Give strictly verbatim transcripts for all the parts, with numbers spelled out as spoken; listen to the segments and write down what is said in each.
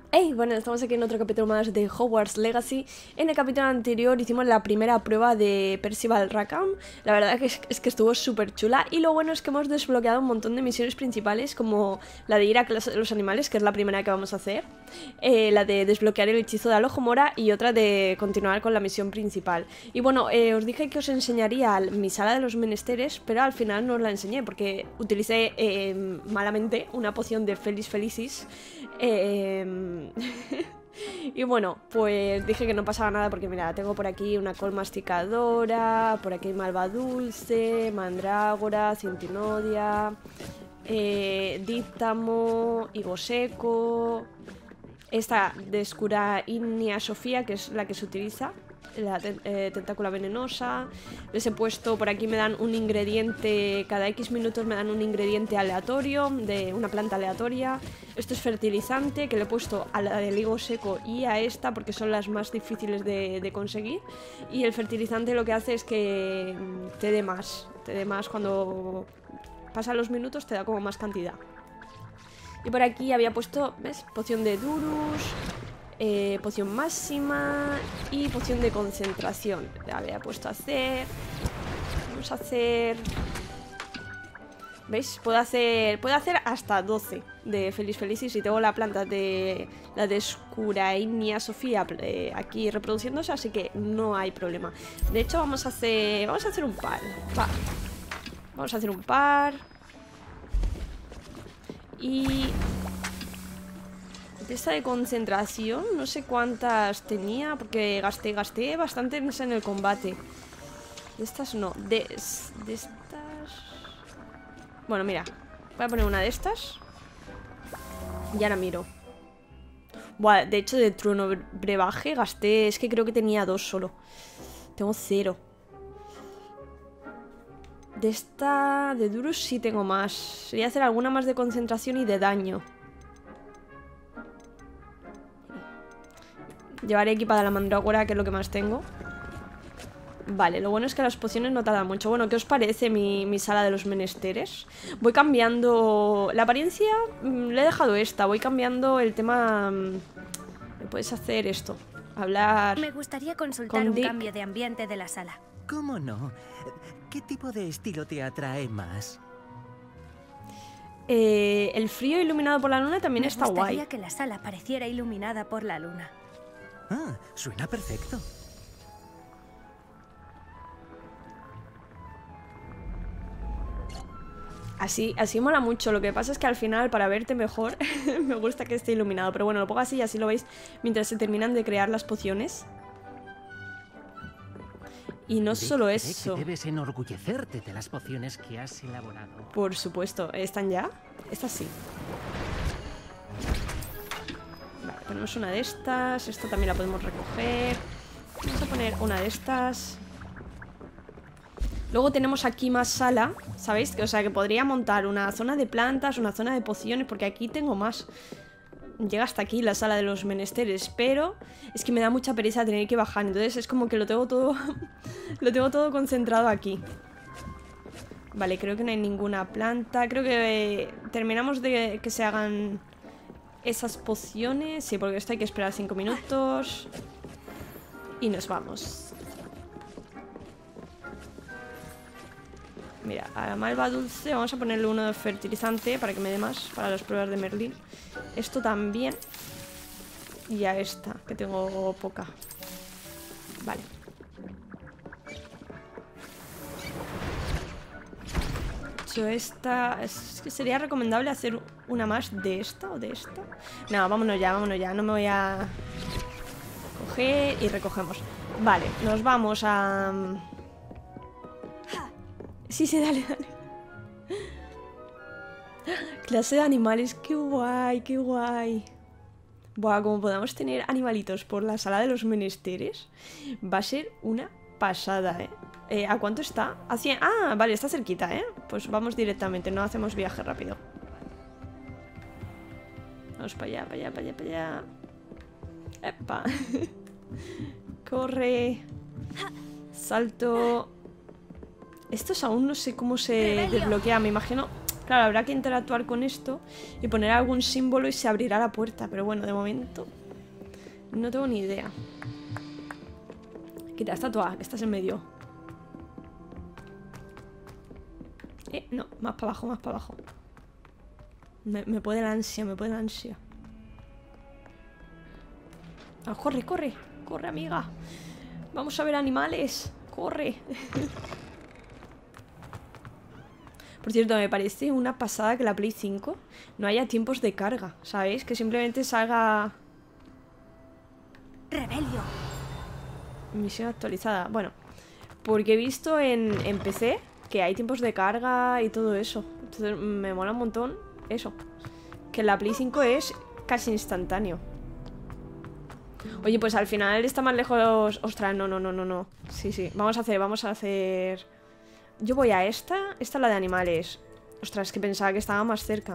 Hey, bueno, estamos aquí en otro capítulo más de Hogwarts Legacy. En el capítulo anterior hicimos la primera prueba de Percival Rackham. La verdad que es, es que estuvo súper chula. Y lo bueno es que hemos desbloqueado un montón de misiones principales, como la de ir a clase de los animales, que es la primera que vamos a hacer, eh, la de desbloquear el hechizo de Alohomora y otra de continuar con la misión principal. Y bueno, eh, os dije que os enseñaría mi sala de los menesteres, pero al final no os la enseñé porque utilicé eh, malamente una poción de Felis Felicis. Eh... Y bueno, pues dije que no pasaba nada porque mira, tengo por aquí una col masticadora, por aquí malva dulce, mandrágora, cintinodia, eh, díptamo, higo seco, esta de escura ígnea Sofía, que es la que se utiliza, la eh, tentácula venenosa. Les he puesto, por aquí me dan un ingrediente, cada X minutos me dan un ingrediente aleatorio, de una planta aleatoria. Esto es fertilizante, que le he puesto a la del higo seco y a esta porque son las más difíciles de, de conseguir. Y el fertilizante lo que hace es que te dé más, te dé más cuando pasan los minutos, te da como más cantidad. Y por aquí había puesto, ¿ves? Poción de Durus, eh, poción máxima y poción de concentración. La había puesto a hacer. Vamos a hacer... ¿Veis? Puedo hacer, puedo hacer hasta doce de Felis Felicis y tengo la planta de la de escura ígnea Sofía eh, aquí reproduciéndose, así que no hay problema. De hecho, vamos a hacer, vamos a hacer un par. Va. Vamos a hacer un par. Y de esta de concentración, no sé cuántas tenía, porque gasté, gasté bastante en el combate. De estas no, de, de estas... Bueno, mira, voy a poner una de estas. Y ahora miro. Buah, de hecho de trueno brebaje gasté, es que creo que tenía dos solo. Tengo cero. De esta, de Durus sí tengo más. Sería hacer alguna más de concentración y de daño. Llevaré equipada la mandrágora, que es lo que más tengo. Vale, lo bueno es que las pociones no tardan mucho. Bueno, ¿qué os parece mi, mi sala de los menesteres? Voy cambiando... La apariencia mmm, le he dejado esta. Voy cambiando el tema... Mmm, puedes hacer esto. Hablar... Me gustaría consultar con un Dick. cambio de ambiente de la sala. ¿Cómo no? ¿Qué tipo de estilo te atrae más? Eh, el frío iluminado por la luna también Me está guay. gustaría que la sala pareciera iluminada por la luna. Ah, suena perfecto. Así, así mola mucho. Lo que pasa es que al final, para verte mejor, me gusta que esté iluminado. Pero bueno, lo pongo así y así lo veis mientras se terminan de crear las pociones. Y no Dick solo cree eso. que debes enorgullecerte de las pociones que has elaborado. Por supuesto. ¿Están ya? Estas sí. Vale, ponemos una de estas. Esta también la podemos recoger. Vamos a poner una de estas. Luego tenemos aquí más sala, ¿sabéis? O sea, que podría montar una zona de plantas, una zona de pociones, porque aquí tengo más. Llega hasta aquí la sala de los menesteres, pero es que me da mucha pereza tener que bajar. Entonces es como que lo tengo todo lo tengo todo concentrado aquí. Vale, creo que no hay ninguna planta. Creo que eh, terminamos de que se hagan esas pociones. Sí, porque esto hay que esperar cinco minutos. Y nos vamos. Mira, a la malva dulce vamos a ponerle uno de fertilizante para que me dé más para las pruebas de Merlín. Esto también. Y a esta, que tengo poca. Vale. Yo esta... Es que sería recomendable hacer una más de esta o de esta. No, vámonos ya, vámonos ya. No me voy a... coger y recogemos. Vale, nos vamos a... Sí, sí, dale, dale. Clase de animales, qué guay, qué guay. Buah, como podamos tener animalitos por la sala de los menesteres, va a ser una pasada, ¿eh? eh ¿A cuánto está? A cien... Ah, vale, está cerquita, ¿eh? Pues vamos directamente, no hacemos viaje rápido. Vamos para allá, para allá, para allá, para allá. Epa. Corre. Salto. Estos aún no sé cómo se desbloquea, me imagino. Claro, habrá que interactuar con esto y poner algún símbolo y se abrirá la puerta. Pero bueno, de momento no tengo ni idea. Quita, estatua, que estás en medio. Eh, no, más para abajo, más para abajo. Me, me puede la ansia, me puede la ansia. Ah, corre, corre, corre, amiga. Vamos a ver animales. Corre. Por cierto, me parece una pasada que la Play cinco no haya tiempos de carga, ¿sabéis? Que simplemente salga... Rebelio. Misión actualizada. Bueno, porque he visto en, en P C que hay tiempos de carga y todo eso. Entonces me mola un montón eso. Que la Play cinco es casi instantáneo. Oye, pues al final está más lejos... Ostras, no, no, no, no, no. Sí, sí, vamos a hacer, vamos a hacer... Yo voy a esta, esta es la de animales. Ostras, es que pensaba que estaba más cerca.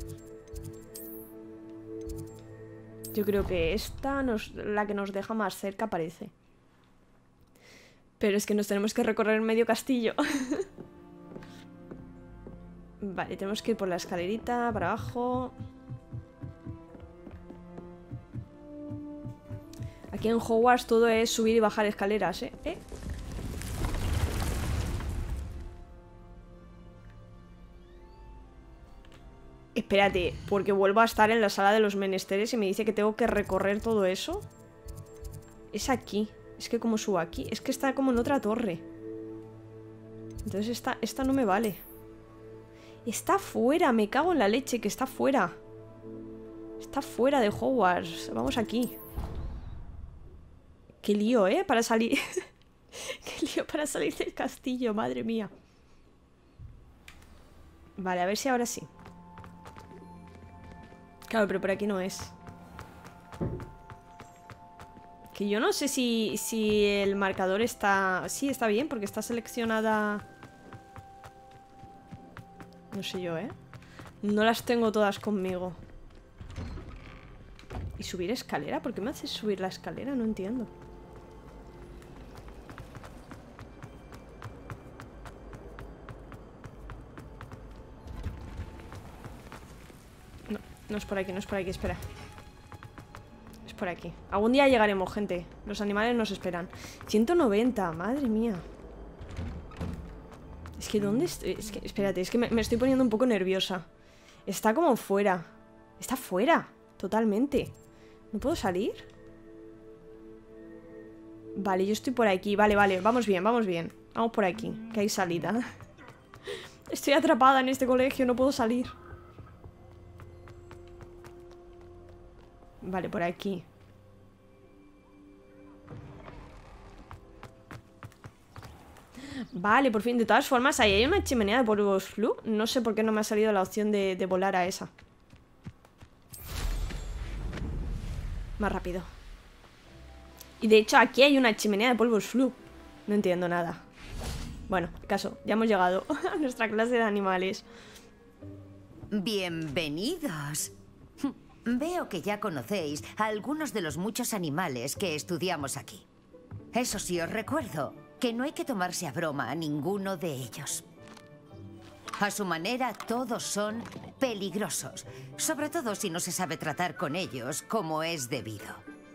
Yo creo que esta nos, la que nos deja más cerca parece. Pero es que nos tenemos que recorrer medio castillo. Vale, tenemos que ir por la escalerita, para abajo. Aquí en Hogwarts todo es subir y bajar escaleras, ¿eh? ¿Eh? Espérate, porque vuelvo a estar en la sala de los menesteres y me dice que tengo que recorrer todo eso. Es aquí. Es que como subo aquí, es que está como en otra torre. Entonces esta, esta no me vale. Está fuera, me cago en la leche, que está fuera. Está fuera de Hogwarts. Vamos aquí. Qué lío, ¿eh? Para salir... Qué lío para salir del castillo, madre mía. Vale, a ver si ahora sí. Claro, pero por aquí no es. Que yo no sé si, si el marcador está... Sí, está bien, porque está seleccionada... No sé yo, ¿eh? No las tengo todas conmigo. ¿Y subir escalera? ¿Por qué me haces subir la escalera? No entiendo. No, no es por aquí, no es por aquí, espera. Es por aquí. Algún día llegaremos, gente. Los animales nos esperan. ciento noventa, madre mía. Es que ¿dónde estoy? Es que, espérate, es que me, me estoy poniendo un poco nerviosa. Está como fuera. Está fuera, totalmente. ¿No puedo salir? Vale, yo estoy por aquí. Vale, vale, vamos bien, vamos bien. Vamos por aquí, que hay salida. Estoy atrapada en este colegio, no puedo salir. Vale, por aquí. Vale, por fin. De todas formas, ahí hay una chimenea de polvos flu. No sé por qué no me ha salido la opción de, de volar a esa. Más rápido. Y de hecho aquí hay una chimenea de polvos flu. No entiendo nada. Bueno, caso, ya hemos llegado a nuestra clase de animales. Bienvenidos. Veo que ya conocéis a algunos de los muchos animales que estudiamos aquí. Eso sí, os recuerdo que no hay que tomarse a broma a ninguno de ellos. A su manera, todos son peligrosos, sobre todo si no se sabe tratar con ellos como es debido.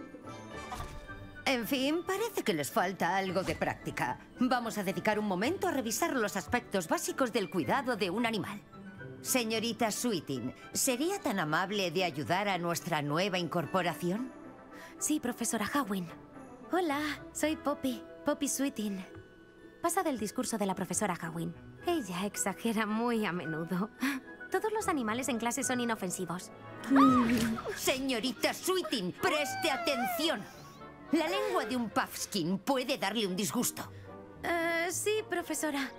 En fin, parece que les falta algo de práctica. Vamos a dedicar un momento a revisar los aspectos básicos del cuidado de un animal. Señorita Sweeting, ¿sería tan amable de ayudar a nuestra nueva incorporación? Sí, profesora Hawin. Hola, soy Poppy, Poppy Sweeting. Pasa del discurso de la profesora Hawin. Ella exagera muy a menudo. Todos los animales en clase son inofensivos. Señorita Sweeting, preste atención. La lengua de un puffskin puede darle un disgusto. Uh, sí, profesora.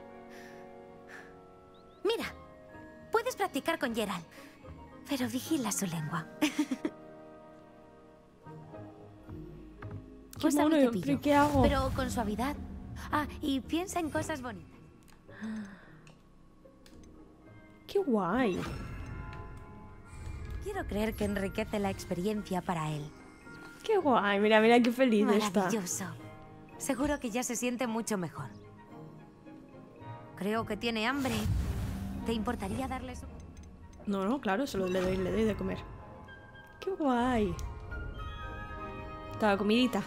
Mira, puedes practicar con Gerald, pero vigila su lengua. Usa mi cepillo, ¿qué hago? pero con suavidad. Ah, y piensa en cosas bonitas. ¡Qué guay! Quiero creer que enriquece la experiencia para él. ¡Qué guay! Mira, mira qué feliz está. Maravilloso. Seguro que ya se siente mucho mejor. Creo que tiene hambre. ¿Te importaría darle su...? No, no, claro, solo le doy, le doy de comer. ¡Qué guay! Toda comidita.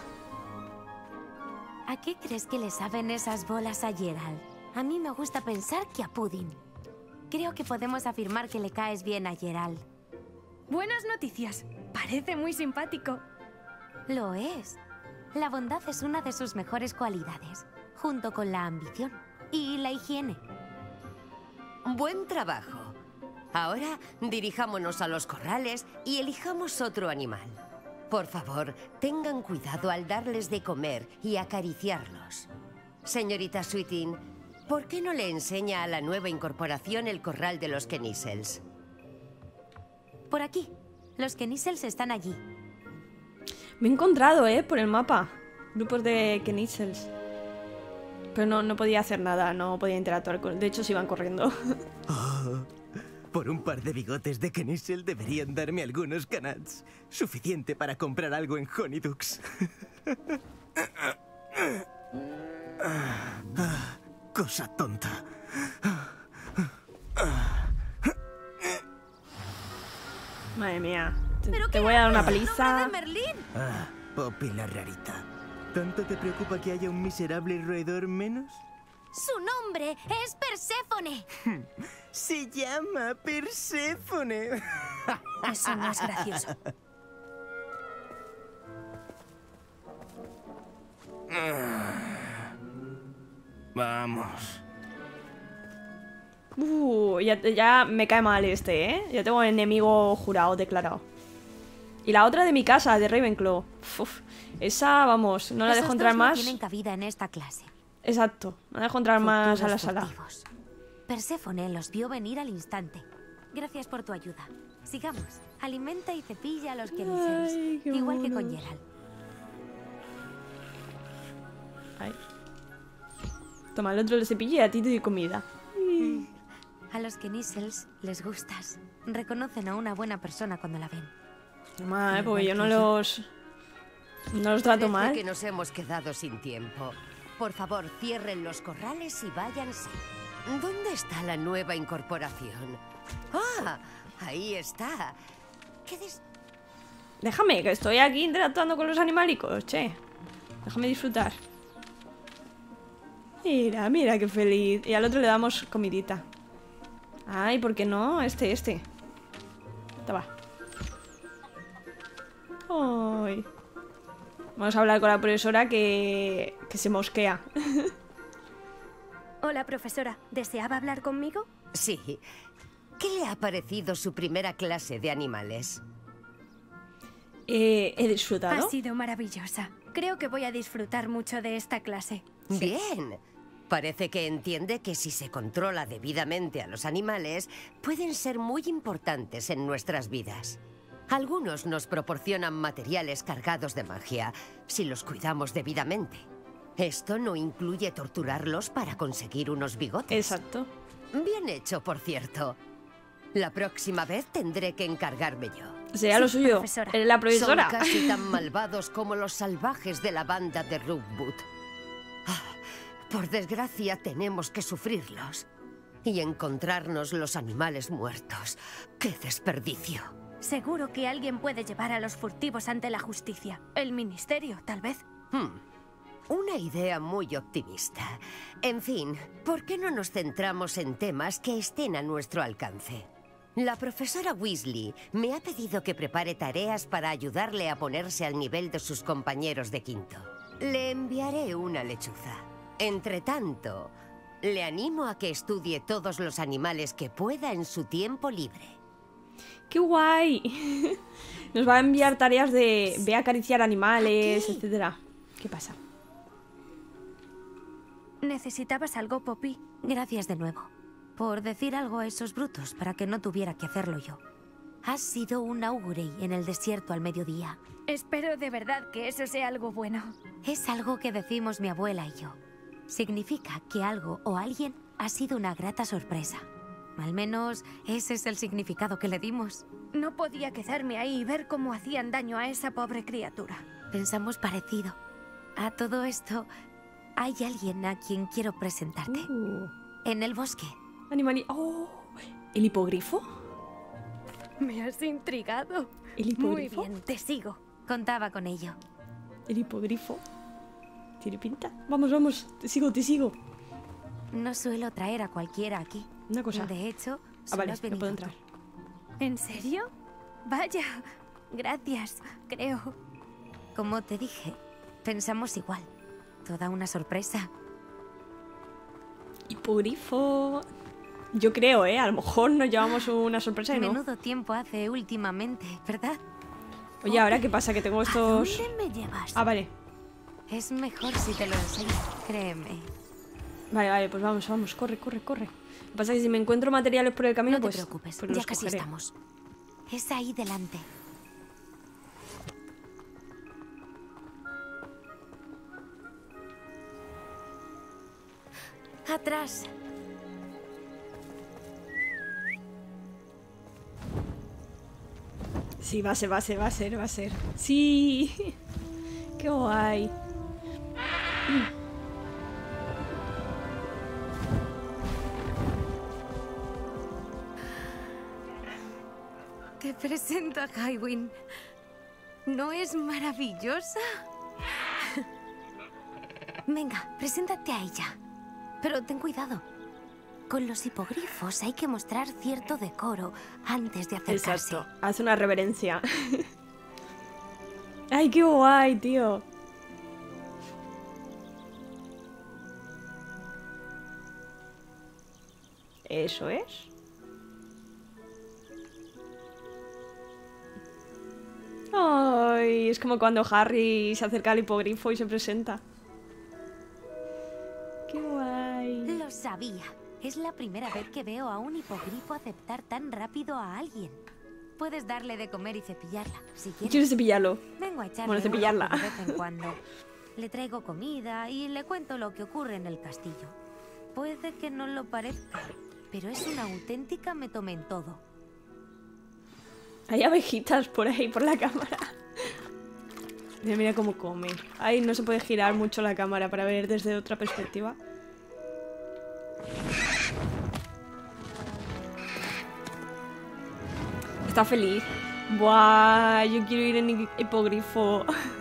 ¿A qué crees que le saben esas bolas a Gerald? A mí me gusta pensar que a pudding. Creo que podemos afirmar que le caes bien a Gerald. Buenas noticias. Parece muy simpático. Lo es. La bondad es una de sus mejores cualidades, junto con la ambición y la higiene. Buen trabajo. Ahora dirijámonos a los corrales y elijamos otro animal. Por favor, tengan cuidado al darles de comer y acariciarlos. Señorita Sweetin, ¿por qué no le enseña a la nueva incorporación el corral de los Knisels? Por aquí. Los Knisels están allí. Me he encontrado, ¿eh? Por el mapa. Grupos de Knisels. Pero no, no podía hacer nada, no podía interactuar con... De hecho, se iban corriendo. Oh, por un par de bigotes de Knisel deberían darme algunos canats. Suficiente para comprar algo en Honeydukes. Ah, cosa tonta. Madre mía. Te, te voy a dar una paliza. Ah, Poppy la rarita. ¿Tanto te preocupa que haya un miserable roedor menos? ¡Su nombre es Perséfone! Se llama Perséfone. Eso no es gracioso. Vamos. Uh, ya, ya me cae mal este, ¿eh? Ya tengo enemigo jurado, declarado. Y la otra de mi casa, de Ravenclaw. Uf, esa, vamos, no la Esos dejo entrar dos más. No tienen cabida en esta clase. Exacto, no la dejo entrar más a la sala. Furtivos. Perséfone los vio venir al instante. Gracias por tu ayuda. Sigamos. Alimenta y cepilla a los Knisels. Ay, qué Igual que con monos. Gerald. Ay. Toma, el otro le cepilla y a ti te doy comida. A los Knisels les gustas. Reconocen a una buena persona cuando la ven. Toma, eh, porque yo no los... No los trato Parece mal. que nos hemos quedado sin tiempo. Por favor, cierren los corrales y váyanse. ¿Dónde está la nueva incorporación? ¡Ah! Ahí está. ¿Qué des... Déjame, que estoy aquí interactuando con los animalicos, che. Déjame disfrutar. Mira, mira qué feliz. Y al otro le damos comidita. Ay, ¿por qué no? Este, este. Toma. Ay. Vamos a hablar con la profesora que... que se mosquea. Hola, profesora. ¿Deseaba hablar conmigo? Sí. ¿Qué le ha parecido su primera clase de animales? Eh, he disfrutado. Ha sido maravillosa. Creo que voy a disfrutar mucho de esta clase. Bien. Parece que entiende que si se controla debidamente a los animales, pueden ser muy importantes en nuestras vidas. Algunos nos proporcionan materiales cargados de magia, si los cuidamos debidamente. Esto no incluye torturarlos para conseguir unos bigotes. Exacto. Bien hecho, por cierto. La próxima vez tendré que encargarme yo. Sería lo suyo. profesora. Eres la profesora. Son casi tan malvados como los salvajes de la banda de Rookwood. Ah, por desgracia, tenemos que sufrirlos. Y encontrarnos los animales muertos. ¡Qué desperdicio! Seguro que alguien puede llevar a los furtivos ante la justicia. El ministerio, tal vez. Hmm. Una idea muy optimista. En fin, ¿por qué no nos centramos en temas que estén a nuestro alcance? La profesora Weasley me ha pedido que prepare tareas para ayudarle a ponerse al nivel de sus compañeros de quinto. Le enviaré una lechuza. Entre tanto, le animo a que estudie todos los animales que pueda en su tiempo libre. ¡Qué guay! Nos va a enviar tareas de... Ve a acariciar animales, Aquí. etcétera. ¿Qué pasa? ¿Necesitabas algo, Poppy? Gracias de nuevo. Por decir algo a esos brutos para que no tuviera que hacerlo yo. Has sido un augurey en el desierto al mediodía. Espero de verdad que eso sea algo bueno. Es algo que decimos mi abuela y yo. Significa que algo o alguien ha sido una grata sorpresa. Al menos ese es el significado que le dimos. No podía quedarme ahí y ver cómo hacían daño a esa pobre criatura. Pensamos parecido. A todo esto, hay alguien a quien quiero presentarte. Uh, En el bosque. animali... ¡Oh! ¿El hipogrifo? Me has intrigado. ¿El Muy hipogrifo? bien, te sigo. Contaba con ello. El hipogrifo. ¿Tiene pinta? Vamos, vamos. Te sigo, te sigo. No suelo traer a cualquiera aquí. Una cosa. De hecho, Ah, solo vale, has no venido puedo tú. entrar. ¿En serio? Vaya. Gracias, creo. Como te dije, pensamos igual. Toda una sorpresa. Hipogrifo. Yo creo, ¿eh? A lo mejor nos llevamos una sorpresa y no. Menudo tiempo hace últimamente, ¿verdad? Oye, ¿ahora qué pasa? Que tengo estos... ¿A dónde me llevas? Ah, vale. Es mejor si te lo enseño, créeme. Vale, vale, pues vamos, vamos. Corre, corre, corre. Lo que pasa es que si me encuentro materiales por el camino, No te pues... preocupes, pues ya los casi cogeré. estamos. Es ahí delante. Atrás. Sí, va a ser, va a ser, va a ser, va a ser. Sí. Qué guay. Te presento a Highwind. ¿No es maravillosa? Venga, preséntate a ella. Pero ten cuidado. Con los hipogrifos hay que mostrar cierto decoro antes de acercarse. Exacto. Haz una reverencia. Ay, qué guay, tío. Eso es. Ay, es como cuando Harry se acerca al hipogrifo y se presenta. Qué guay. Lo sabía. Es la primera vez que veo a un hipogrifo aceptar tan rápido a alguien. Puedes darle de comer y cepillarla, si quieres. Quiero cepillarlo. Vengo a echarle Bueno, un cepillarla. ojo de vez en cuando. Le traigo comida y le cuento lo que ocurre en el castillo. Puede que no lo parezca, pero es una auténtica metomentodo. Hay abejitas por ahí, por la cámara. Mira, mira cómo come. Ay, no se puede girar mucho la cámara para ver desde otra perspectiva. Está feliz. Buah, yo quiero ir en hi- hipogrifo.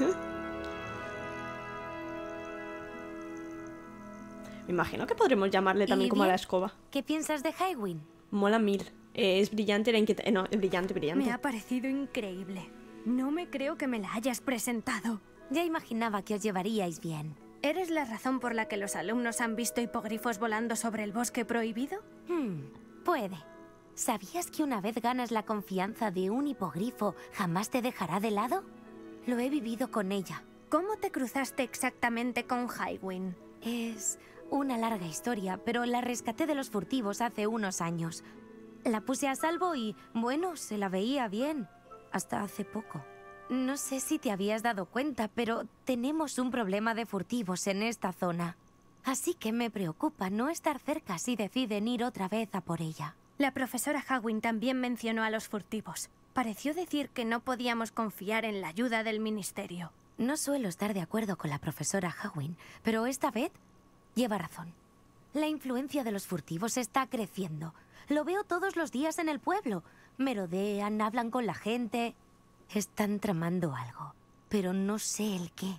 Me imagino que podremos llamarle también ¿Y como a la bien? escoba. ¿Qué piensas de Highwind? Mola mil. Eh, es brillante, era inquietante. No, es brillante, brillante. Me ha parecido increíble. No me creo que me la hayas presentado. Ya imaginaba que os llevaríais bien. ¿Eres la razón por la que los alumnos han visto hipogrifos volando sobre el bosque prohibido? Hmm, puede. ¿Sabías que una vez ganas la confianza de un hipogrifo, jamás te dejará de lado? Lo he vivido con ella. ¿Cómo te cruzaste exactamente con Highwind? Es una larga historia, pero la rescaté de los furtivos hace unos años. La puse a salvo y, bueno, se la veía bien. Hasta hace poco. No sé si te habías dado cuenta, pero tenemos un problema de furtivos en esta zona. Así que me preocupa no estar cerca si deciden ir otra vez a por ella. La profesora Hagwin también mencionó a los furtivos. Pareció decir que no podíamos confiar en la ayuda del ministerio. No suelo estar de acuerdo con la profesora Hagwin, pero esta vez lleva razón. La influencia de los furtivos está creciendo. Lo veo todos los días en el pueblo. Merodean, hablan con la gente. Están tramando algo, pero no sé el qué.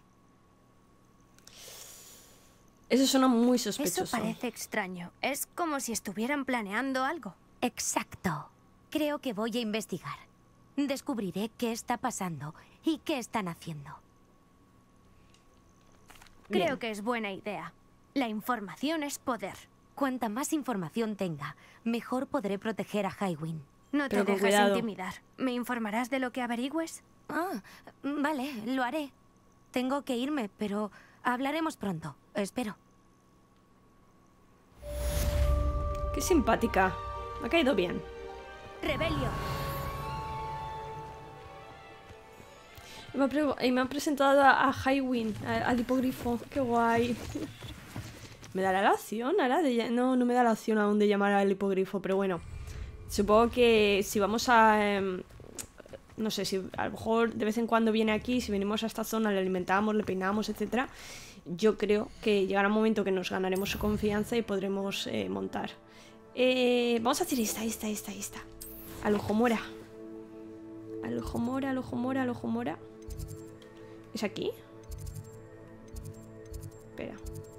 Eso suena muy sospechoso. Eso parece extraño. Es como si estuvieran planeando algo. Exacto. Creo que voy a investigar. Descubriré qué está pasando y qué están haciendo. Creo Bien. que es buena idea. La información es poder. Cuanta más información tenga, mejor podré proteger a Highwind. No te Pero con dejes cuidado. intimidar. ¿Me informarás de lo que averigües? Ah, vale, lo haré. Tengo que irme, pero hablaremos pronto. Espero. Qué simpática. Me ha caído bien. Rebelio. Y me ha, pre- y me ha presentado a, a Highwind, a- al hipogrifo. Qué guay. ¿Me dará la opción ahora? De lla- no, no me da la opción aún de llamar al hipogrifo, pero bueno. Supongo que si vamos a... em, no sé, si a lo mejor de vez en cuando viene aquí, si venimos a esta zona, le alimentamos, le peinamos, etcétera. Yo creo que llegará un momento que nos ganaremos su confianza y podremos eh, montar. Eh, vamos a hacer esta, esta, esta, esta. Al ojo muera. ojo mora, el ojo mora, el ojo mora. ¿Es aquí? Espera.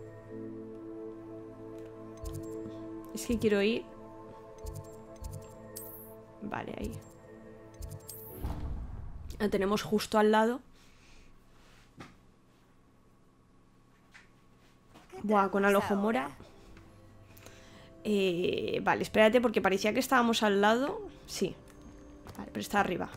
Es que quiero ir. Vale, ahí. Lo tenemos justo al lado. Buah, con el ojo mora. Eh, vale, espérate, porque parecía que estábamos al lado. Sí. Vale, pero está arriba.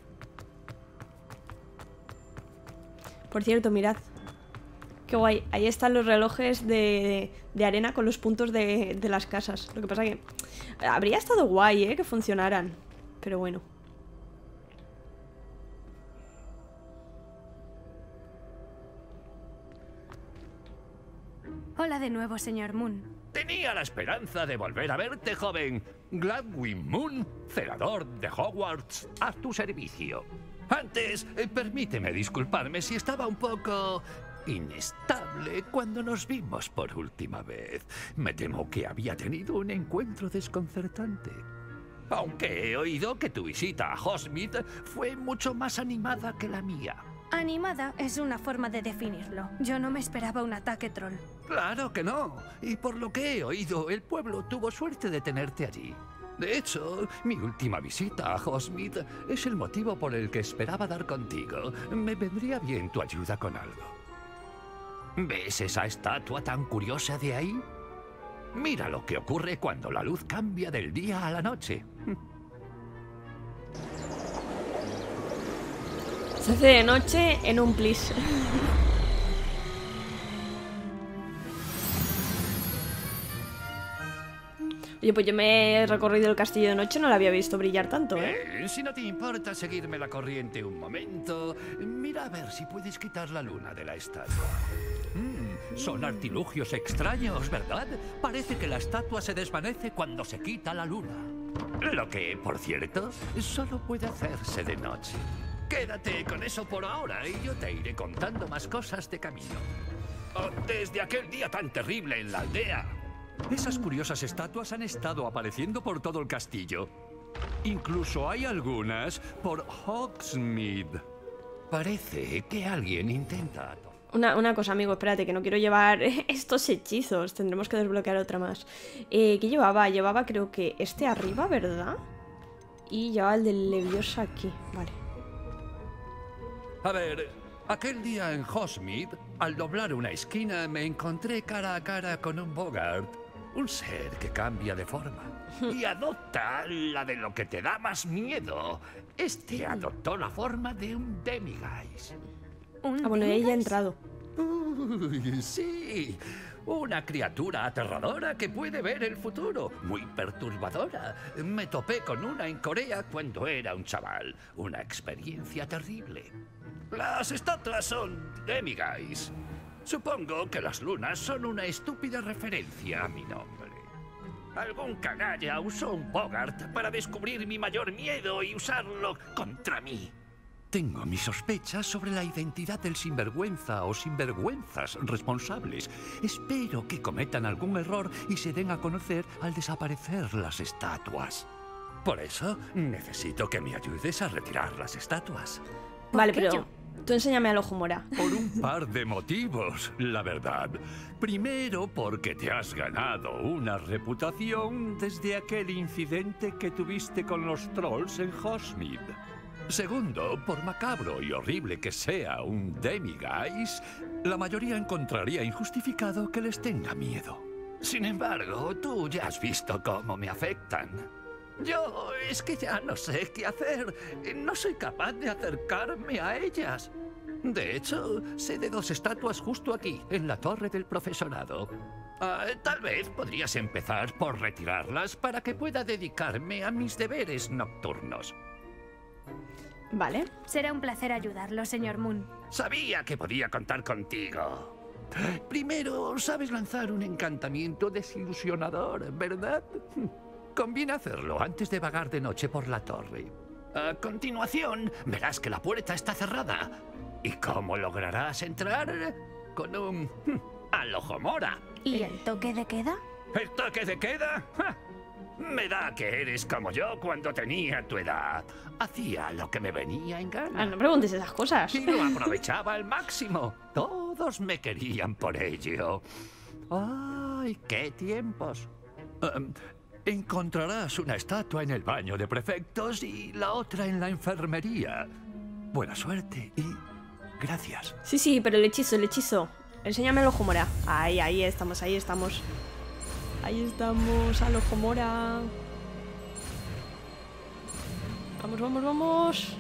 Por cierto, mirad. Qué guay. Ahí están los relojes de, de arena con los puntos de, de las casas. Lo que pasa que habría estado guay, ¿eh? Que funcionaran. Pero bueno. Hola de nuevo, señor Moon. Tenía la esperanza de volver a verte, joven. Gladwin Moon, celador de Hogwarts, a tu servicio. Antes, eh, permíteme disculparme si estaba un poco inestable cuando nos vimos por última vez. Me temo que había tenido un encuentro desconcertante. Aunque he oído que tu visita a Hogsmeade fue mucho más animada que la mía. Animada es una forma de definirlo. Yo no me esperaba un ataque troll. Claro que no. Y por lo que he oído, el pueblo tuvo suerte de tenerte allí. De hecho, mi última visita a Hogsmeade es el motivo por el que esperaba dar contigo. Me vendría bien tu ayuda con algo. ¿Ves esa estatua tan curiosa de ahí? Mira lo que ocurre cuando la luz cambia del día a la noche. Se hace de noche en un plis. Oye, pues yo me he recorrido el castillo de noche, no la había visto brillar tanto, ¿eh? Eh, si no te importa seguirme la corriente un momento, mira a ver si puedes quitar la luna de la estatua. Mm, son artilugios extraños, ¿verdad? Parece que la estatua se desvanece cuando se quita la luna. Lo que, por cierto, solo puede hacerse de noche. Quédate con eso por ahora y yo te iré contando más cosas de camino. Oh, desde aquel día tan terrible en la aldea. Esas curiosas estatuas han estado apareciendo por todo el castillo. Incluso hay algunas por Hogsmeade. Parece que alguien intenta... Una, una cosa, amigo, espérate, que no quiero llevar estos hechizos. Tendremos que desbloquear otra más. Eh, ¿Qué llevaba? Llevaba creo que este arriba, ¿verdad? Y llevaba el del Leviosa aquí. Vale. A ver, aquel día en Hogsmeade, al doblar una esquina, me encontré cara a cara con un Boggart. Un ser que cambia de forma y adopta la de lo que te da más miedo. Este adoptó la forma de un Demiguise. ¿Un Ah, bueno, ella ha entrado. Uy, sí, una criatura aterradora que puede ver el futuro, muy perturbadora. Me topé con una en Corea cuando era un chaval. Una experiencia terrible. Las estatuas son Demiguise. Supongo que las lunas son una estúpida referencia a mi nombre. Algún canalla usó un Boggart para descubrir mi mayor miedo y usarlo contra mí. Tengo mis sospechas sobre la identidad del sinvergüenza o sinvergüenzas responsables. Espero que cometan algún error y se den a conocer al desaparecer las estatuas. Por eso, necesito que me ayudes a retirar las estatuas. Vale, qué pero yo? tú enséñame al ojo mora. Por un par de motivos, la verdad. Primero, porque te has ganado una reputación desde aquel incidente que tuviste con los trolls en Hogsmeade. Segundo, por macabro y horrible que sea un Demiguise, la mayoría encontraría injustificado que les tenga miedo. Sin embargo, tú ya has visto cómo me afectan. Yo es que ya no sé qué hacer. No soy capaz de acercarme a ellas. De hecho, sé de dos estatuas justo aquí, en la torre del profesorado. Ah, tal vez podrías empezar por retirarlas para que pueda dedicarme a mis deberes nocturnos. Vale. Será un placer ayudarlo, señor Moon. Sabía que podía contar contigo. Primero, sabes lanzar un encantamiento desilusionador, ¿verdad? Conviene hacerlo antes de vagar de noche por la torre. A continuación, verás que la puerta está cerrada. ¿Y cómo lograrás entrar? Con un... al ojo mora. ¿Y el toque de queda? ¿El toque de queda? ¡Ja! Me da que eres como yo cuando tenía tu edad. Hacía lo que me venía en gana. Ah, no preguntes esas cosas. Y lo aprovechaba al máximo. Todos me querían por ello. ¡Ay, qué tiempos! Um, encontrarás una estatua en el baño de prefectos y la otra en la enfermería. Buena suerte y gracias. Sí, sí, pero el hechizo, el hechizo. Enséñame el ojo mora. Ahí, ahí estamos, ahí estamos. Ahí estamos, al ojo mora. Vamos, vamos, vamos.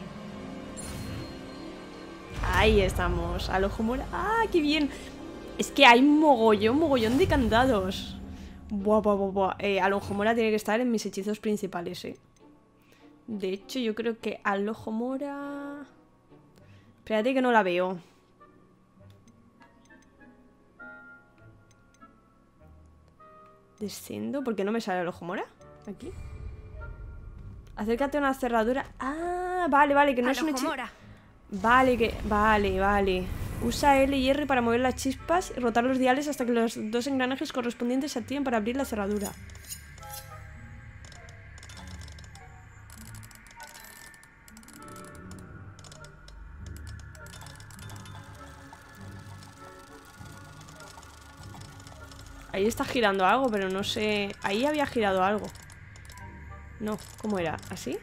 Ahí estamos, al ojo mora. ¡Ah, qué bien! Es que hay mogollón, mogollón de candados. Buah, buah, buah, buah. Eh, al ojo mora tiene que estar en mis hechizos principales, eh. De hecho, yo creo que al ojo mora... Espérate que no la veo. Descendo, ¿por qué no me sale el ojo mora? Aquí. Acércate a una cerradura. Ah, vale, vale, que no es un hechizo. Vale, que... Vale, vale. Usa L y R para mover las chispas y rotar los diales hasta que los dos engranajes correspondientes se activen para abrir la cerradura. Ahí está girando algo, pero no sé... Ahí había girado algo. No, ¿cómo era? ¿Así?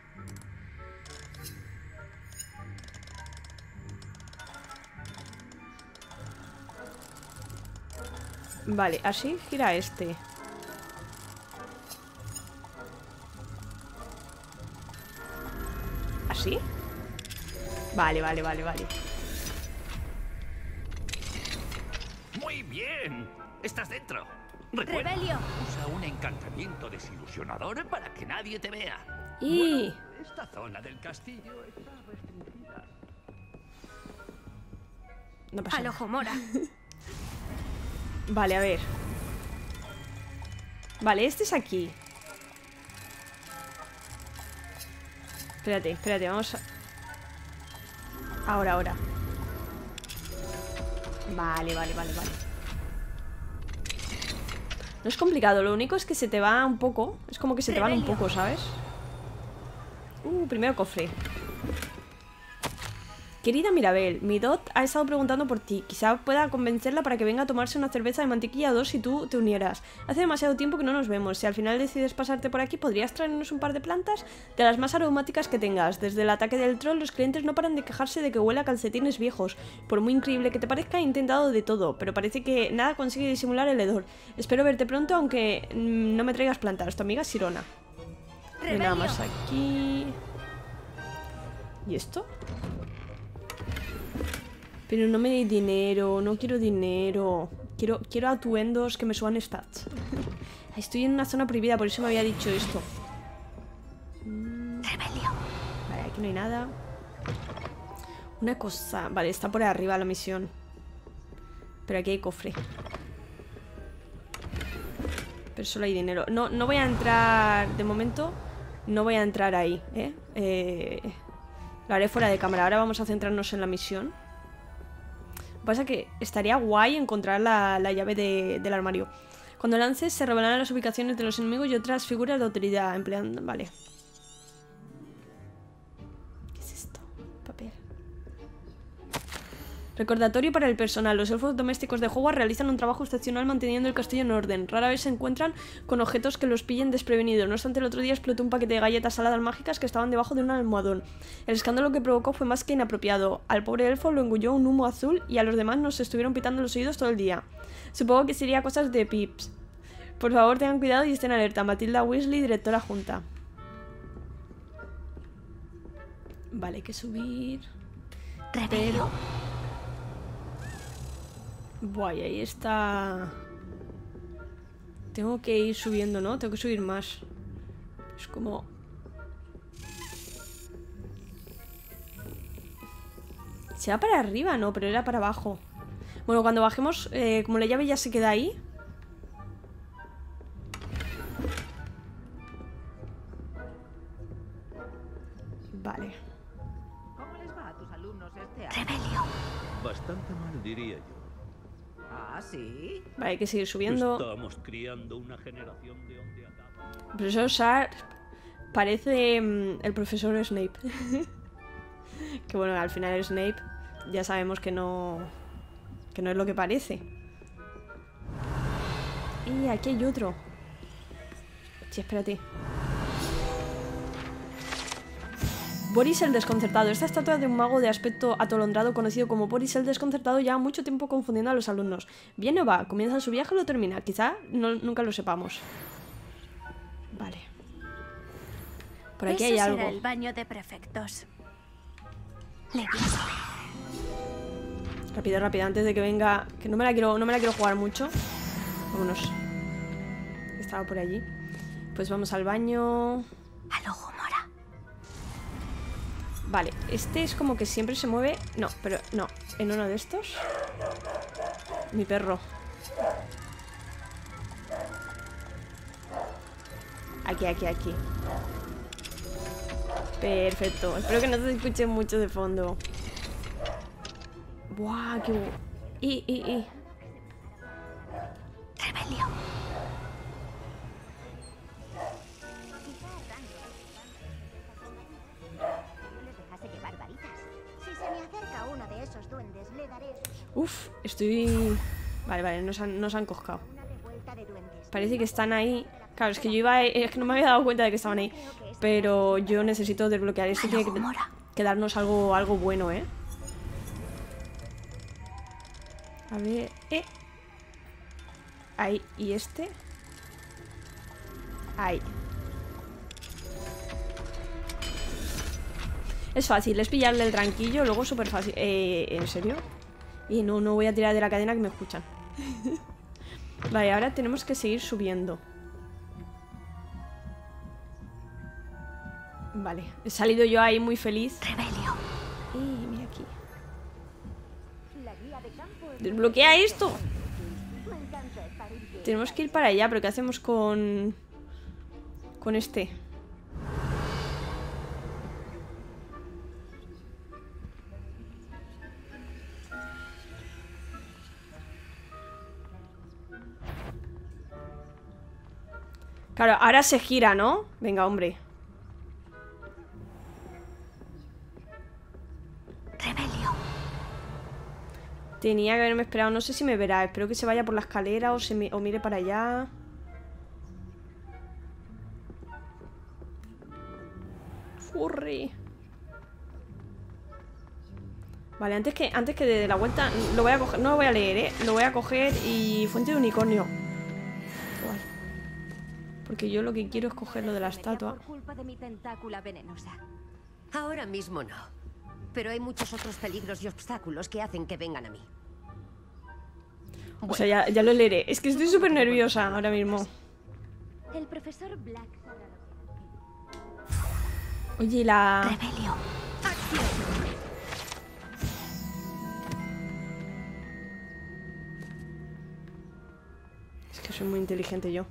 Vale, así gira este. ¿Así? Vale, vale, vale, vale. Muy bien. Estás dentro. Recuerda, Rebelio. usa un encantamiento desilusionador para que nadie te vea. Y... Bueno, esta zona del castillo está restringida. No pasa Al nada. ojo mora. Vale, a ver. Vale, este es aquí. Espérate, espérate, vamos a... Ahora, ahora. Vale, vale, vale, vale. No es complicado, lo único es que se te va un poco. Es como que se te van un poco, ¿sabes? Uh, primero cofre. Querida Mirabel, mi Dot ha estado preguntando por ti. Quizá pueda convencerla para que venga a tomarse una cerveza de mantequilla o dos si tú te unieras. Hace demasiado tiempo que no nos vemos. Si al final decides pasarte por aquí, ¿podrías traernos un par de plantas? De las más aromáticas que tengas. Desde el ataque del troll, los clientes no paran de quejarse de que huele a calcetines viejos. Por muy increíble que te parezca, he intentado de todo, pero parece que nada consigue disimular el hedor. Espero verte pronto, aunque mmm, no me traigas plantas. Tu amiga Sirona. No hay nada más aquí. ¿Y esto? Pero no me deis dinero, no quiero dinero. Quiero, quiero atuendos que me suban stats. Estoy en una zona prohibida, por eso me había dicho esto. Rebelio. Vale, aquí no hay nada. Una cosa... Vale, está por arriba la misión. Pero aquí hay cofre. Pero solo hay dinero. No, no voy a entrar... De momento, no voy a entrar ahí, ¿eh? Eh... Lo haré fuera de cámara. Ahora vamos a centrarnos en la misión. Lo que pasa es que estaría guay encontrar la, la llave de, del armario. Cuando lances se revelarán las ubicaciones de los enemigos y otras figuras de autoridad empleando... Vale. ¿Qué es esto? Papel. Recordatorio para el personal. Los elfos domésticos de Hogwarts realizan un trabajo excepcional manteniendo el castillo en orden. Rara vez se encuentran con objetos que los pillen desprevenidos. No obstante, el otro día explotó un paquete de galletas saladas mágicas que estaban debajo de un almohadón. El escándalo que provocó fue más que inapropiado. Al pobre elfo lo engulló un humo azul y a los demás nos estuvieron pitando los oídos todo el día. Supongo que sería cosas de Pips. Por favor, tengan cuidado y estén alerta. Matilda Weasley, directora junta. Vale, hay que subir... Rebelio. Buah, y ahí está... Tengo que ir subiendo, ¿no? Tengo que subir más. Es como... ¿Será para arriba? No, pero era para abajo. Bueno, cuando bajemos, eh, como la llave ya se queda ahí... Vale. ¿Cómo les va a tus alumnos este año? Rebelio. Bastante mal, diría yo. Ah, ¿sí? Vale, hay que seguir subiendo. Estamos criando una generación de ondeacados. El profesor Sharp parece um, el profesor Snape. Que bueno, al final Snape ya sabemos que no... Que no es lo que parece. Y aquí hay otro. Sí, espérate. Boris el Desconcertado. Esta estatua de un mago de aspecto atolondrado conocido como Boris el Desconcertado lleva mucho tiempo confundiendo a los alumnos. ¿Viene o va? ¿Comienza su viaje o lo termina? Quizá no, nunca lo sepamos. Vale. Por aquí Eso hay será algo. el baño de prefectos. Rápido, rápido, antes de que venga. Que no me la quiero, no me la quiero jugar mucho. Vámonos. Estaba por allí. Pues vamos al baño. Al ojo mora. Vale, este es como que siempre se mueve. No, pero no. En uno de estos. Mi perro. Aquí, aquí, aquí. Perfecto. Espero que no se escuche mucho de fondo. Buah, qué... Y, y, y. Rebelio. Uf, estoy... Vale, vale, nos han, nos han coscado. Parece que están ahí. Claro, es que yo iba... Es que no me había dado cuenta de que estaban ahí. Pero yo necesito desbloquear esto. Tiene que, que darnos algo, algo bueno, ¿eh? A ver... Eh. Ahí. ¿Y este? Ahí. Es fácil, es pillarle el tranquillo. Luego súper fácil. Eh, ¿En serio? Y no, no voy a tirar de la cadena que me escuchan. Vale, ahora tenemos que seguir subiendo. Vale, he salido yo ahí muy feliz. Rebelio. Y mira aquí. Desbloquea esto. Tenemos que ir para allá, pero ¿qué hacemos con... Con este? Claro, ahora se gira, ¿no? Venga, hombre. Rebelio. Tenía que haberme esperado. No sé si me verá. Espero que se vaya por la escalera o, se mi o mire para allá. Furry. Vale, antes que, antes que de la vuelta lo voy a coger. No lo voy a leer, ¿eh? Lo voy a coger y... Fuente de unicornio. Vale. Porque yo lo que quiero es coger lo de la estatua. Culpa de mi tentácula venenosa. Ahora mismo no. Pero hay muchos otros peligros y obstáculos que hacen que vengan a mí. O sea, ya, ya lo leeré. Es que estoy súper nerviosa ahora mismo. El profesor Black. Oye, la... Rebelio. Es que soy muy inteligente yo.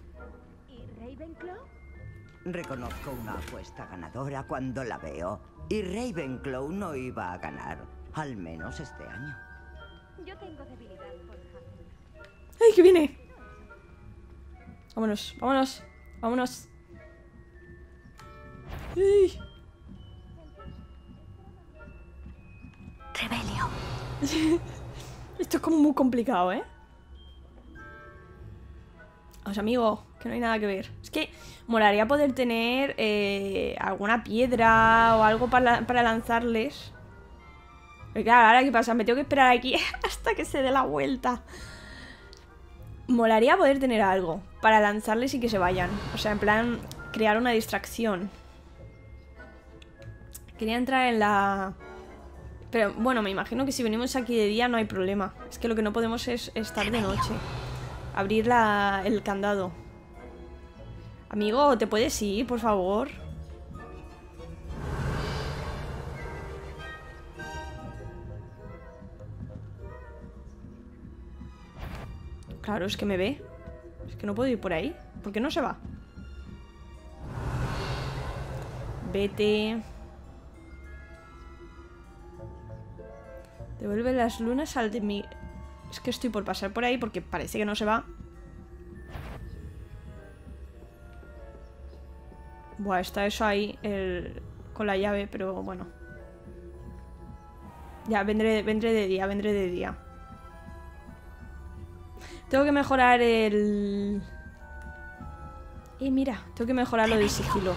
Reconozco una apuesta ganadora cuando la veo. Y Ravenclaw no iba a ganar. Al menos este año. Yo tengo debilidad por Hufflepuff. ¡Ay, que viene! Vámonos, vámonos, vámonos. ¡Ay! Rebelio. Esto es como muy complicado, ¿eh? Vamos, amigo, que no hay nada que ver. Es que molaría poder tener eh, alguna piedra o algo para, para lanzarles. Pero claro, ahora qué pasa, me tengo que esperar aquí hasta que se dé la vuelta. Molaría poder tener algo para lanzarles y que se vayan. O sea, en plan, crear una distracción. Quería entrar en la... Pero bueno, me imagino que si venimos aquí de día no hay problema. Es que lo que no podemos es estar de noche. Abrir la, el candado. Amigo, ¿te puedes ir, por favor? Claro, es que me ve. Es que no puedo ir por ahí. ¿Por qué no se va? Vete. Devuelve las lunas al de mi... Es que estoy por pasar por ahí porque parece que no se va. Buah, está eso ahí el... con la llave, pero bueno. Ya, vendré, vendré de día, vendré de día. Tengo que mejorar el... Eh, mira, tengo que mejorar lo del sigilo.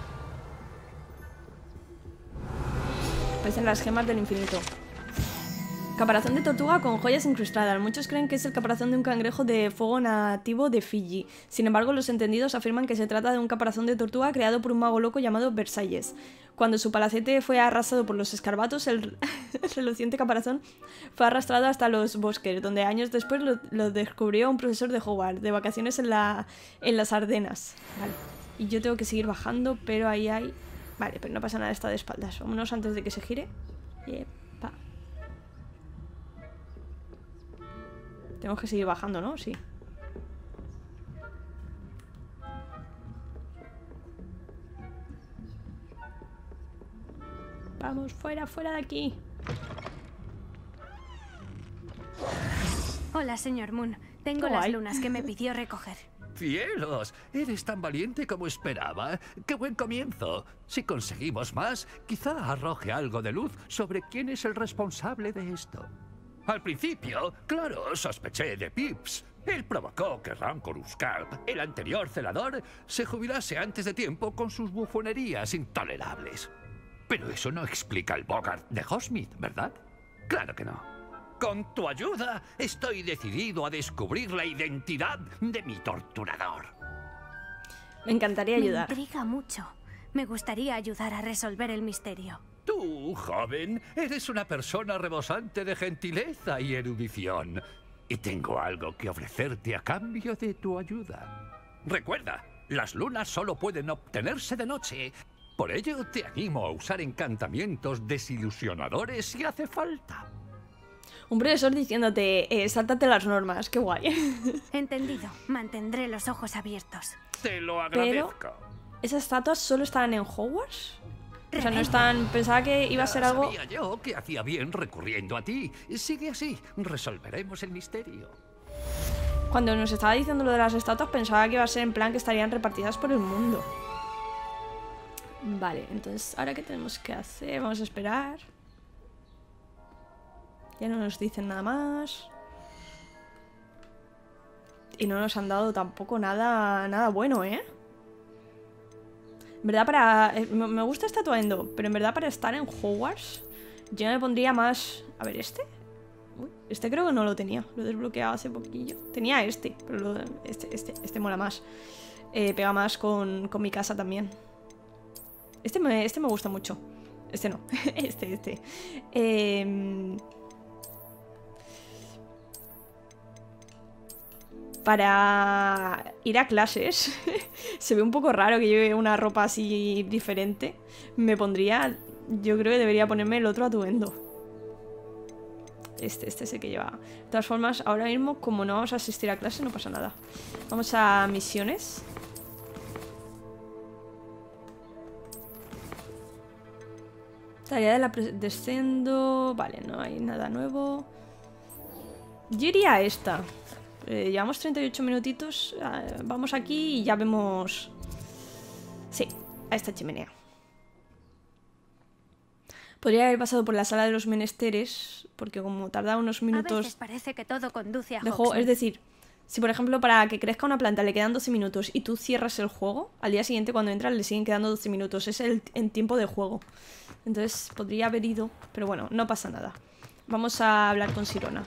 Aparecen las gemas del infinito. Caparazón de tortuga con joyas incrustadas. Muchos creen que es el caparazón de un cangrejo de fuego nativo de Fiji. Sin embargo, los entendidos afirman que se trata de un caparazón de tortuga creado por un mago loco llamado Versalles. Cuando su palacete fue arrasado por los escarbatos, el, el reluciente caparazón fue arrastrado hasta los bosques, donde años después lo, lo descubrió un profesor de Hogwarts, de vacaciones en, la, en las Ardenas. Vale. Y yo tengo que seguir bajando, pero ahí hay... Vale, pero no pasa nada, está de espaldas. Vámonos antes de que se gire. Yepa. Tenemos que seguir bajando, ¿no? Sí. Vamos, fuera, fuera de aquí. Hola, señor Moon. Tengo Oh, las ay. lunas que me pidió recoger. ¡Cielos! Eres tan valiente como esperaba. ¡Qué buen comienzo! Si conseguimos más, quizá arroje algo de luz sobre quién es el responsable de esto. Al principio, claro, sospeché de Pips. Él provocó que Rancorous Carp, el anterior celador, se jubilase antes de tiempo con sus bufonerías intolerables. Pero eso no explica el Bogart de Hogsmeade, ¿verdad? Claro que no. Con tu ayuda, estoy decidido a descubrir la identidad de mi torturador. Me encantaría ayudar. Me intriga mucho. Me gustaría ayudar a resolver el misterio. Tú, joven, eres una persona rebosante de gentileza y erudición. Y tengo algo que ofrecerte a cambio de tu ayuda. Recuerda, las lunas solo pueden obtenerse de noche. Por ello, te animo a usar encantamientos desilusionadores si hace falta. Un profesor diciéndote, eh, sáltate las normas, qué guay. Entendido. Mantendré los ojos abiertos. Te lo Pero, agradezco. ¿esas estatuas solo estaban en Hogwarts? O sea, no están... Pensaba que iba a ser Ya algo... Sabía yo que hacía bien recurriendo a ti. Sigue así, resolveremos el misterio. Cuando nos estaba diciendo lo de las estatuas, pensaba que iba a ser en plan que estarían repartidas por el mundo. Vale, entonces, ¿ahora qué tenemos que hacer? Vamos a esperar. Ya no nos dicen nada más. Y no nos han dado tampoco nada, nada bueno, ¿eh? En verdad para... eh, me me gusta este atuendo, pero en verdad para estar en Hogwarts yo me pondría más... A ver, ¿este? Uy, este creo que no lo tenía. Lo he desbloqueado hace poquillo. Tenía este, pero lo- este, este, este mola más. Eh, pega más con, con mi casa también. Este me, este me gusta mucho. Este no. Este, este. Eh... Para ir a clases, se ve un poco raro que lleve una ropa así diferente. Me pondría, yo creo que debería ponerme el otro atuendo. Este, este es el que lleva. De todas formas, ahora mismo, como no vamos a asistir a clase, no pasa nada. Vamos a misiones. Tarea de la pre- descendo. Vale, no hay nada nuevo. Yo iría a esta. Eh, llevamos treinta y ocho minutitos. Eh, vamos aquí y ya vemos... Sí, a esta chimenea. Podría haber pasado por la sala de los menesteres, porque como tarda unos A veces minutos parece que todo conduce a de juego... Hogsmeade. Es decir, si por ejemplo para que crezca una planta le quedan doce minutos y tú cierras el juego, al día siguiente cuando entras le siguen quedando doce minutos. Es el en tiempo de juego. Entonces podría haber ido, pero bueno, no pasa nada. Vamos a hablar con Sirona.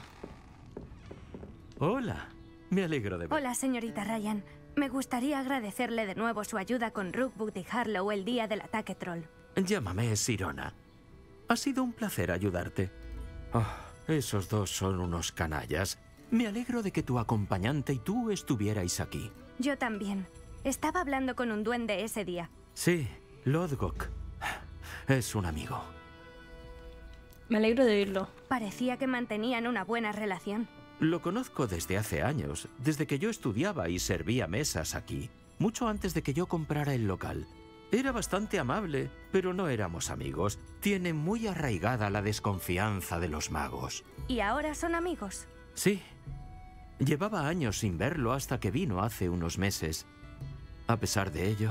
Hola, me alegro de ver. Hola, señorita Ryan. Me gustaría agradecerle de nuevo su ayuda con Rookwood y Harlow el día del ataque troll. Llámame Sirona. Ha sido un placer ayudarte. Oh, esos dos son unos canallas. Me alegro de que tu acompañante y tú estuvierais aquí. Yo también. Estaba hablando con un duende ese día. Sí, Lodgok. Es un amigo. Me alegro de oírlo. Parecía que mantenían una buena relación. Lo conozco desde hace años, desde que yo estudiaba y servía mesas aquí, mucho antes de que yo comprara el local. Era bastante amable, pero no éramos amigos. Tiene muy arraigada la desconfianza de los magos. ¿Y ahora son amigos? Sí. Llevaba años sin verlo hasta que vino hace unos meses. A pesar de ello,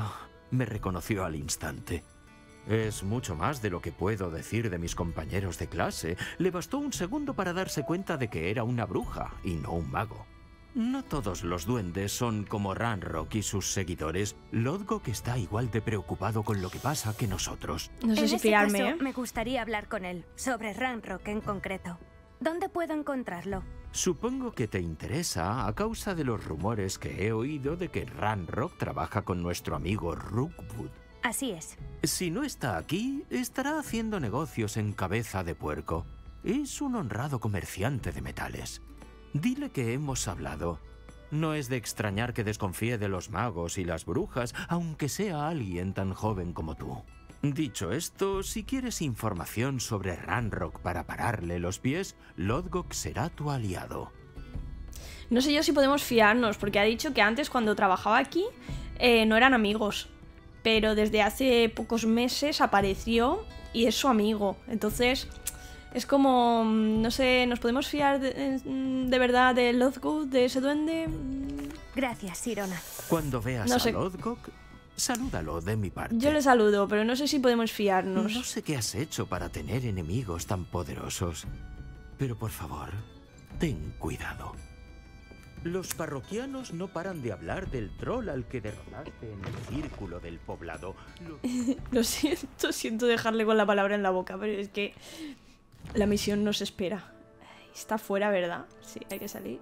Me reconoció al instante. Es mucho más de lo que puedo decir de mis compañeros de clase. Le bastó un segundo para darse cuenta de que era una bruja y no un mago. No todos los duendes son como Ranrock y sus seguidores. Lodgok está igual de preocupado con lo que pasa que nosotros. No sé en si ese fiarme, caso, ¿eh? me gustaría hablar con él, sobre Ranrock en concreto. ¿Dónde puedo encontrarlo? Supongo que te interesa a causa de los rumores que he oído de que Ranrock trabaja con nuestro amigo Rookwood. Así es. Si no está aquí, estará haciendo negocios en Cabeza de Puerco. Es un honrado comerciante de metales. Dile que hemos hablado. No es de extrañar que desconfíe de los magos y las brujas, aunque sea alguien tan joven como tú. Dicho esto, si quieres información sobre Ranrock para pararle los pies, Lodgok será tu aliado. No sé yo si podemos fiarnos, porque ha dicho que antes, cuando trabajaba aquí, eh, no eran amigos. Pero desde hace pocos meses apareció y es su amigo. Entonces, es como... No sé, ¿nos podemos fiar de, de verdad de Lodgok, de ese duende? Gracias, Sirona. Cuando veas No sé. a Lodgok, salúdalo de mi parte. Yo le saludo, pero no sé si podemos fiarnos. No sé qué has hecho para tener enemigos tan poderosos, pero por favor, ten cuidado. Los parroquianos no paran de hablar del troll al que derrotaste en el círculo del poblado. Lo... Lo siento, siento dejarle con la palabra en la boca, pero es que la misión nos espera. Está fuera, ¿verdad? Sí, hay que salir.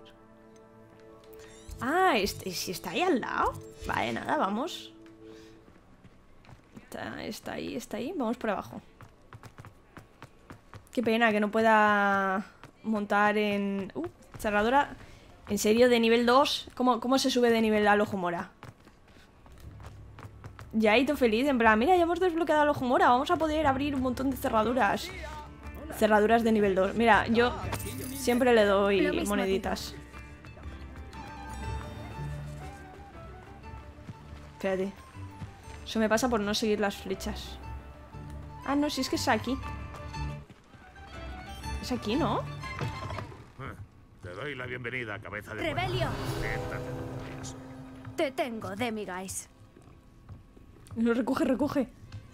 Ah, este, si está ahí al lado. Vale, nada, vamos. Está, está ahí, está ahí. Vamos por abajo. Qué pena que no pueda montar en... Uh, cerradura... ¿En serio? ¿De nivel dos? ¿Cómo, cómo se sube de nivel al ojo mora? Ya he ido feliz, en plan, mira, ya hemos desbloqueado al ojo mora. Vamos a poder abrir un montón de cerraduras. Cerraduras de nivel dos. Mira, yo siempre le doy moneditas. Espérate. Eso me pasa por no seguir las flechas. Ah, no, si es que es aquí. Es aquí, ¿no? Te doy la bienvenida, cabeza de... ¡Rebelio! Siéntate. Te tengo, Demiguise. Lo recoge, recoge.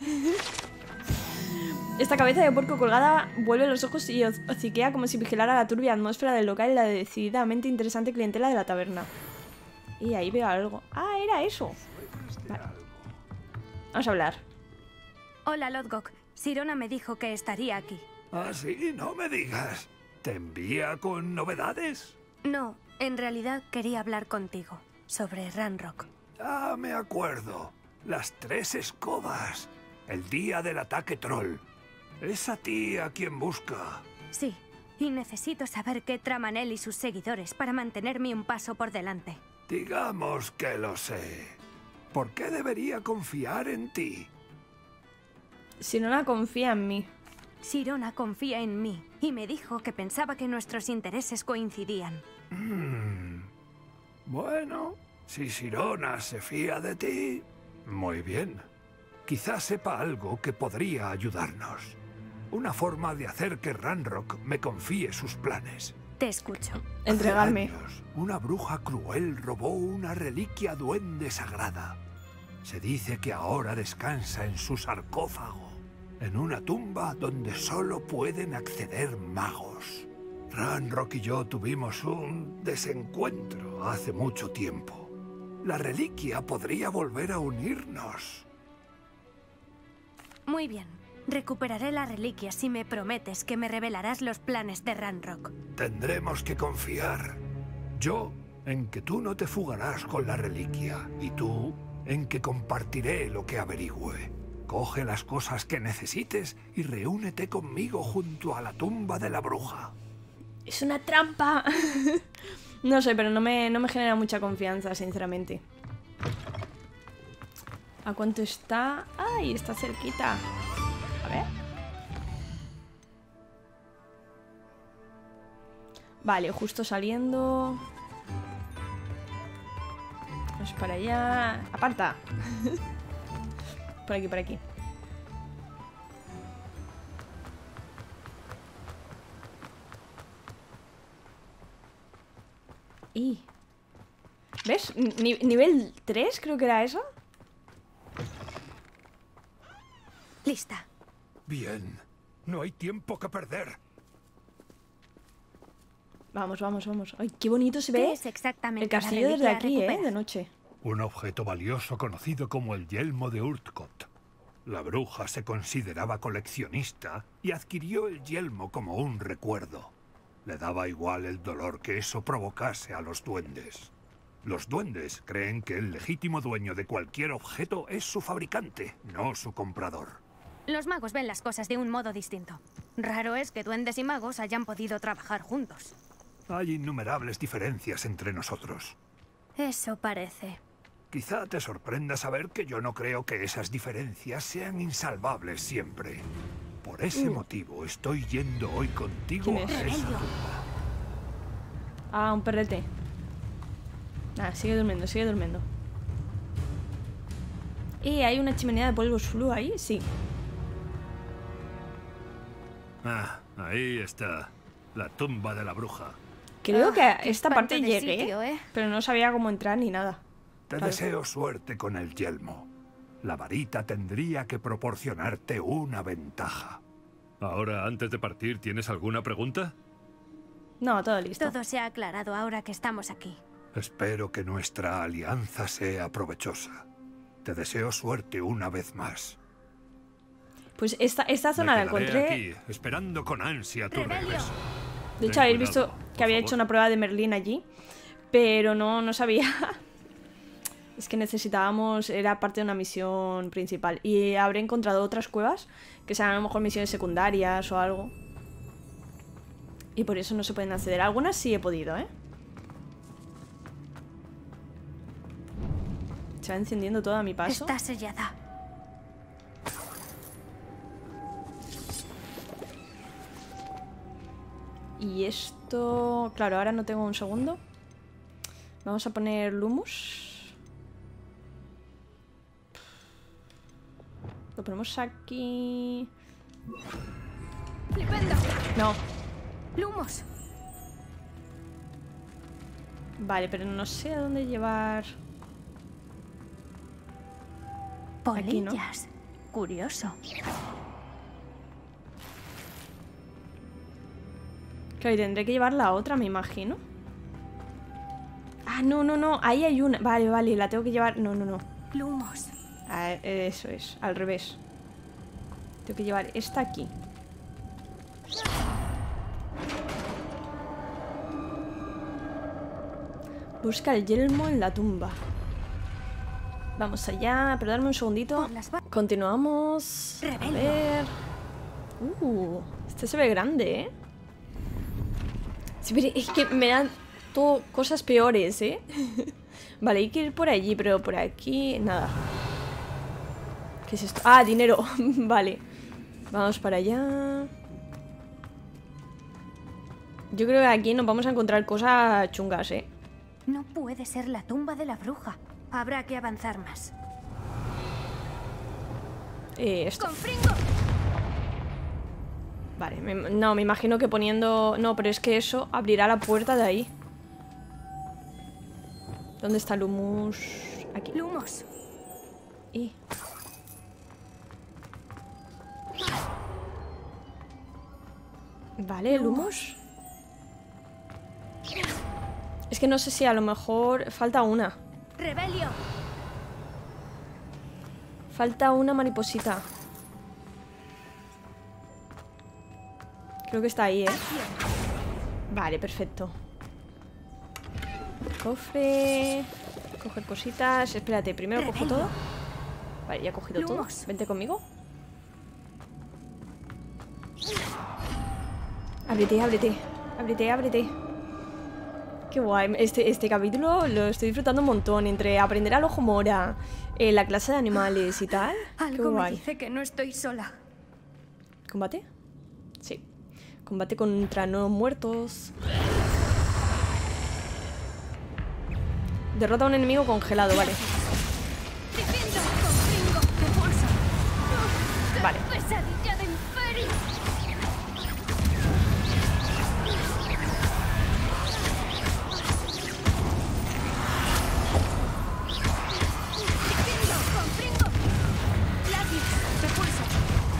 Esta cabeza de puerco colgada vuelve los ojos y hociquea como si vigilara la turbia atmósfera del local y la decididamente interesante clientela de la taberna. Y ahí veo algo. Ah, era eso. Vale. Vamos a hablar. Hola, Lodgok. Sirona me dijo que estaría aquí. Ah, sí, no me digas. ¿Te envía con novedades? No, en realidad quería hablar contigo sobre Ranrock. Ah, me acuerdo. Las tres escobas. El día del ataque troll. Es a ti a quien busca. Sí, y necesito saber qué traman él y sus seguidores para mantenerme un paso por delante. Digamos que lo sé. ¿Por qué debería confiar en ti? Sirona confía en mí. Sirona confía en mí y me dijo que pensaba que nuestros intereses coincidían. Mm. Bueno, si Sirona se fía de ti, muy bien. Quizás sepa algo que podría ayudarnos. Una forma de hacer que Ranrock me confíe sus planes. Te escucho. Entregarme. Hace años, una bruja cruel robó una reliquia duende sagrada. Se dice que ahora descansa en su sarcófago, en una tumba donde solo pueden acceder magos. Ranrock y yo tuvimos un desencuentro hace mucho tiempo. La reliquia podría volver a unirnos. Muy bien. Recuperaré la reliquia si me prometes que me revelarás los planes de Ranrock. Tendremos que confiar. Yo en que tú no te fugarás con la reliquia y tú en que compartiré lo que averigüe. Coge las cosas que necesites y reúnete conmigo junto a la tumba de la bruja. Es una trampa. No sé, pero no me, no me genera mucha confianza, sinceramente. ¿A cuánto está? ¡Ay, está cerquita! A ver. Vale, justo saliendo. Vamos para allá. ¡Aparta! Por aquí, por aquí. Y... ¿Ves? Ni- nivel tres creo que era eso. Lista. Bien. No hay tiempo que perder. Vamos, vamos, vamos. Ay, qué bonito se ¿Qué ve es exactamente el castillo la desde reliquia aquí, ¿eh? recupera? De noche. Un objeto valioso conocido como el yelmo de Urtkot. La bruja se consideraba coleccionista y adquirió el yelmo como un recuerdo. Le daba igual el dolor que eso provocase a los duendes. Los duendes creen que el legítimo dueño de cualquier objeto es su fabricante, no su comprador. Los magos ven las cosas de un modo distinto. Raro es que duendes y magos hayan podido trabajar juntos. Hay innumerables diferencias entre nosotros. Eso parece. Quizá te sorprenda saber que yo no creo que esas diferencias sean insalvables siempre. Por ese Mm. motivo estoy yendo hoy contigo ¿Quién a es? esa tumba. Ah, un perrete. Nada, sigue durmiendo, sigue durmiendo. ¿Y hay una chimenea de polvos flu ahí? Sí. Ah, ahí está. La tumba de la bruja. Creo Ah, que a qué esta espanto parte de llegué, sitio, ¿eh? pero no sabía cómo entrar ni nada. Te Claro. deseo suerte con el yelmo. La varita tendría que proporcionarte una ventaja. Ahora, antes de partir, ¿tienes alguna pregunta? No, todo listo. Todo se ha aclarado ahora que estamos aquí. Espero que nuestra alianza sea provechosa. Te deseo suerte una vez más. Pues esta, esta zona la Me quedaré encontré. aquí, esperando con ansia tu Rebelio. regreso. De hecho, Ten habéis cuidado, visto por que había favor. hecho una prueba de Merlín allí, pero no, no sabía. Es que necesitábamos, era parte de una misión principal. Y habré encontrado otras cuevas que sean a lo mejor misiones secundarias o algo. Y por eso no se pueden acceder. Algunas sí he podido, ¿eh? Se va encendiendo todo a mi paso. Está sellada. Y esto... Claro, ahora no tengo un segundo. Vamos a poner Lumus. Lo ponemos aquí... ¡Flipendo! No. ¡Lumos! Vale, pero no sé a dónde llevar... Aquí, ¿no? Polillas. Curioso. Claro, y tendré que llevar la otra, me imagino. Ah, no, no, no. Ahí hay una. Vale, vale, la tengo que llevar... No, no, no. Lumos. Ah, eso es, al revés. Tengo que llevar esta aquí. Busca el yelmo en la tumba. Vamos allá, pero darme un segundito. Continuamos. A Rebelio. ver. Uh, este se ve grande, ¿eh? Sí, pero es que me dan todo cosas peores, ¿eh? Vale, hay que ir por allí, pero por aquí nada. ¿Qué es esto? Ah, dinero. Vale. Vamos para allá. Yo creo que aquí nos vamos a encontrar cosas chungas, ¿eh? No puede ser la tumba de la bruja. Habrá que avanzar más. Eh, esto. ¡Con Fringo! Vale, me- no, me imagino que poniendo... No, pero es que eso abrirá la puerta de ahí. ¿Dónde está Lumus? Aquí. Lumos. Y... Vale, Lumus. Es que no sé si a lo mejor falta una. Rebelio. Falta una mariposita. Creo que está ahí, ¿eh? Vale, perfecto. Cofre. Coger cositas. Espérate, primero cojo todo. Vale, ya he cogido todo. Lumos. Vente conmigo. Ábrete, ábrete. Ábrete, ábrete. Qué guay. Este, este capítulo lo estoy disfrutando un montón. Entre aprender al ojo mora, eh, la clase de animales y tal. Qué Algo me guay. dice que no estoy sola. ¿Combate? Sí. Combate contra no muertos. Derrota a un enemigo congelado, vale. ¡Defiendo con Fringo! ¡Te pulso! Vale. ¡Pesadilla de Inferi! ¡Defiendo con Fringo! ¡Latios! ¡Te pulso!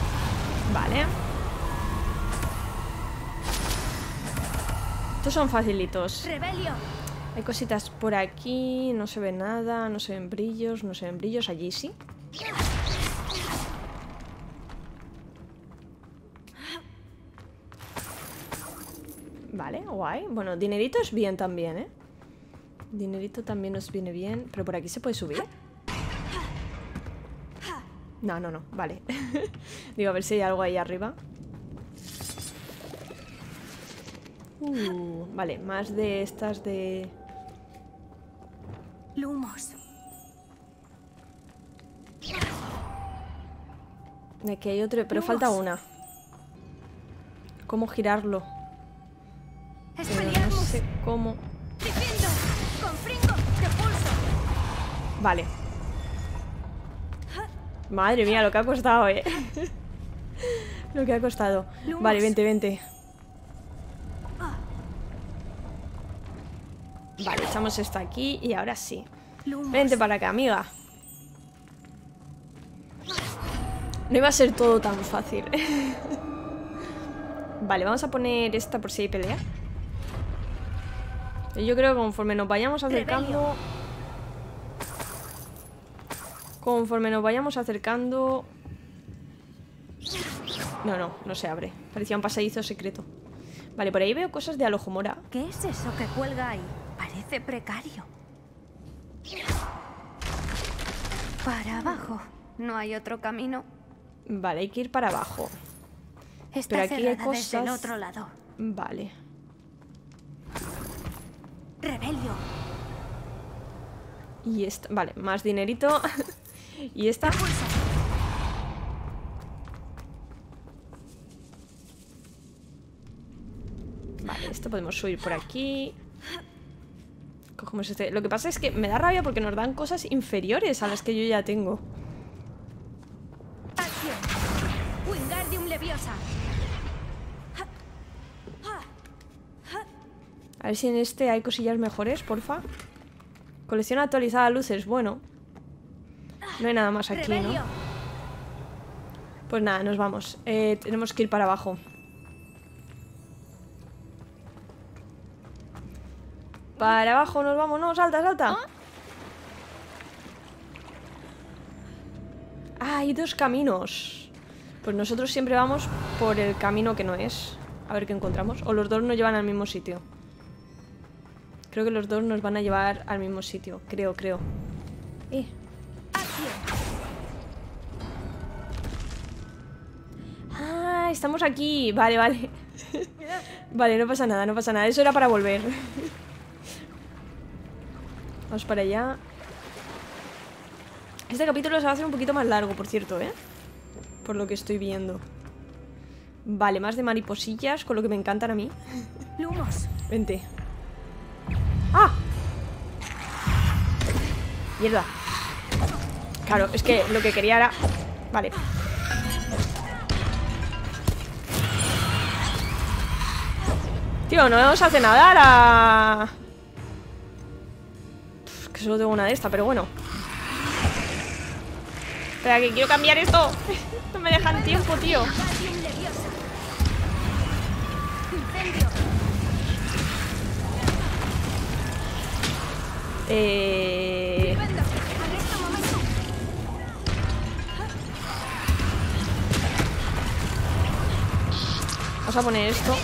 Estos son facilitos. Rebelio. Hay cositas por aquí. No se ve nada. No se ven brillos. No se ven brillos. Allí sí. Vale, guay. Bueno, dinerito es bien también, ¿eh? Dinerito también nos viene bien. Pero por aquí se puede subir. No, no, no. Vale. Digo, a ver si hay algo ahí arriba. Uh, vale, más de estas de... Lumos. Aquí hay otro, pero Lumos. falta una. ¿Cómo girarlo? Pero no sé cómo. Defiendo. Con fringo de pulso. Vale. Madre mía, lo que ha costado, eh. Lo que ha costado. Lumos. Vale, vente, vente. Vale, echamos esto aquí y ahora sí. Lumos. Vente para acá, amiga. No iba a ser todo tan fácil. Vale, vamos a poner esta por si hay pelea. Yo creo que conforme nos vayamos acercando... Conforme nos vayamos acercando... No, no, no se abre. Parecía un pasadizo secreto. Vale, por ahí veo cosas de Alohomora. ¿Qué es eso que cuelga ahí? Parece precario. Para abajo. ¿No hay otro camino? Vale, hay que ir para abajo. Está Pero aquí hay cerrada desde el cosas... otro lado. Vale. Rebelio. Y esta... Vale, más dinerito. Y esta... Vale, esto podemos subir por aquí. Cogemos este... Lo que pasa es que me da rabia porque nos dan cosas inferiores a las que yo ya tengo. Acción. Wingardium Leviosa. A ver si en este hay cosillas mejores, porfa. Colección actualizada luces, bueno. No hay nada más aquí, ¿no? Pues nada, nos vamos. Eh, tenemos que ir para abajo. Para abajo nos vamos, no, salta, salta. Ah, hay dos caminos. Pues nosotros siempre vamos por el camino que no es. A ver qué encontramos. O los dos nos llevan al mismo sitio. Creo que los dos nos van a llevar al mismo sitio. Creo, creo. Eh. Ah, estamos aquí. Vale, vale. Vale, no pasa nada, no pasa nada. Eso era para volver. Vamos para allá. Este capítulo se va a hacer un poquito más largo, por cierto, ¿eh? Por lo que estoy viendo. Vale, más de mariposillas, con lo que me encantan a mí. Lumos. Vente. ¡Ah! Mierda. Claro, es que lo que quería era... Vale. Tío, no nos hace nada la... Uf, que solo tengo una de esta, pero bueno. Espera, que quiero cambiar esto. No me dejan tiempo, tío. Eh... Vamos a poner esto.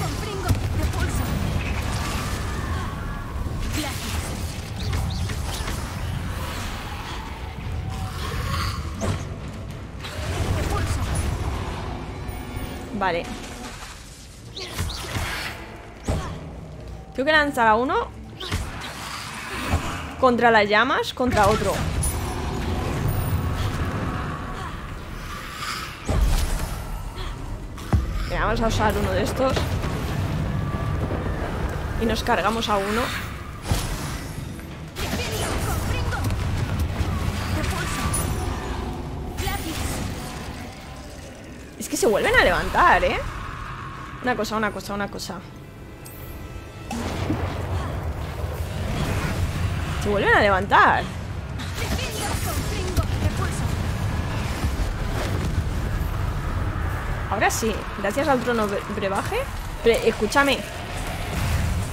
Vale. Tengo que lanzar a uno contra las llamas, contra otro. Venga, vamos a usar uno de estos. Y nos cargamos a uno. Es que se vuelven a levantar, ¿eh? Una cosa, una cosa, una cosa. Se vuelven a levantar. Ahora sí, gracias al trono brebaje. Pero escúchame.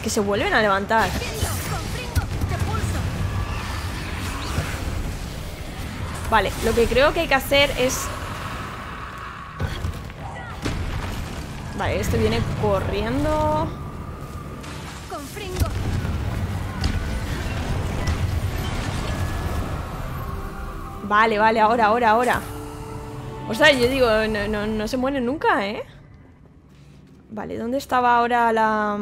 que se vuelven a levantar. Vale, lo que creo que hay que hacer es... Vale, este viene corriendo. Vale, vale, ahora, ahora, ahora. O sea, yo digo, no, no, no se mueren nunca, ¿eh? Vale, ¿dónde estaba ahora la...?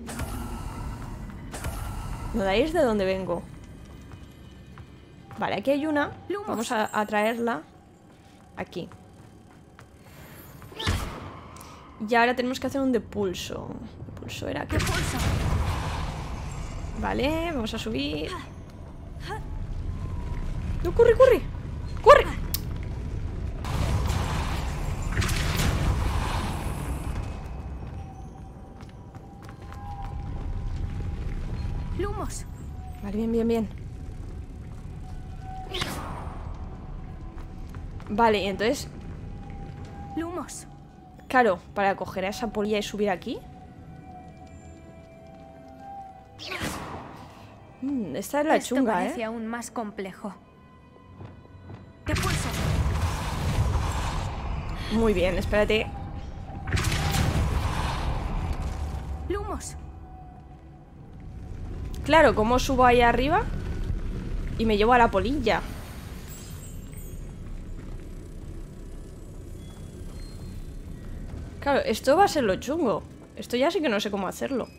¿No dais de dónde vengo? Vale, aquí hay una. Vamos a, a traerla aquí. Y ahora tenemos que hacer un depulso. Depulso era aquí. Vale, vamos a subir. No, corre, corre. ¡Corre! Lumos. Vale, bien, bien, bien. Vale, y entonces... Lumos. Claro, para coger a esa polilla y subir aquí. Mm, esta es la Esto chunga, parece ¿eh? aún más complejo. ¡Te pulso! Muy bien, espérate. Lumos. Claro, ¿cómo subo ahí arriba? Y me llevo a la polilla. Claro, esto va a ser lo chungo. Esto ya sí que no sé cómo hacerlo.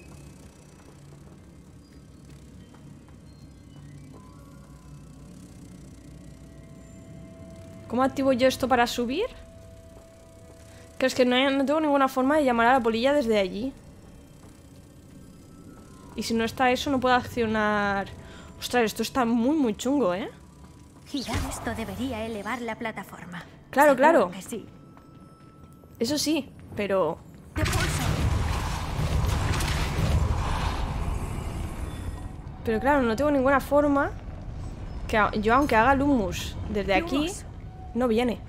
¿Cómo activo yo esto para subir? Que es que no, hay, no tengo ninguna forma de llamar a la polilla desde allí. Y si no está eso, no puedo accionar... Ostras, esto está muy, muy chungo, ¿eh? Girar esto debería elevar la plataforma. Claro, Seguro claro. que sí. Eso sí, pero... ¡Te pulso! Pero claro, no tengo ninguna forma que a- yo, aunque haga Lumos desde aquí, Lumos. no viene.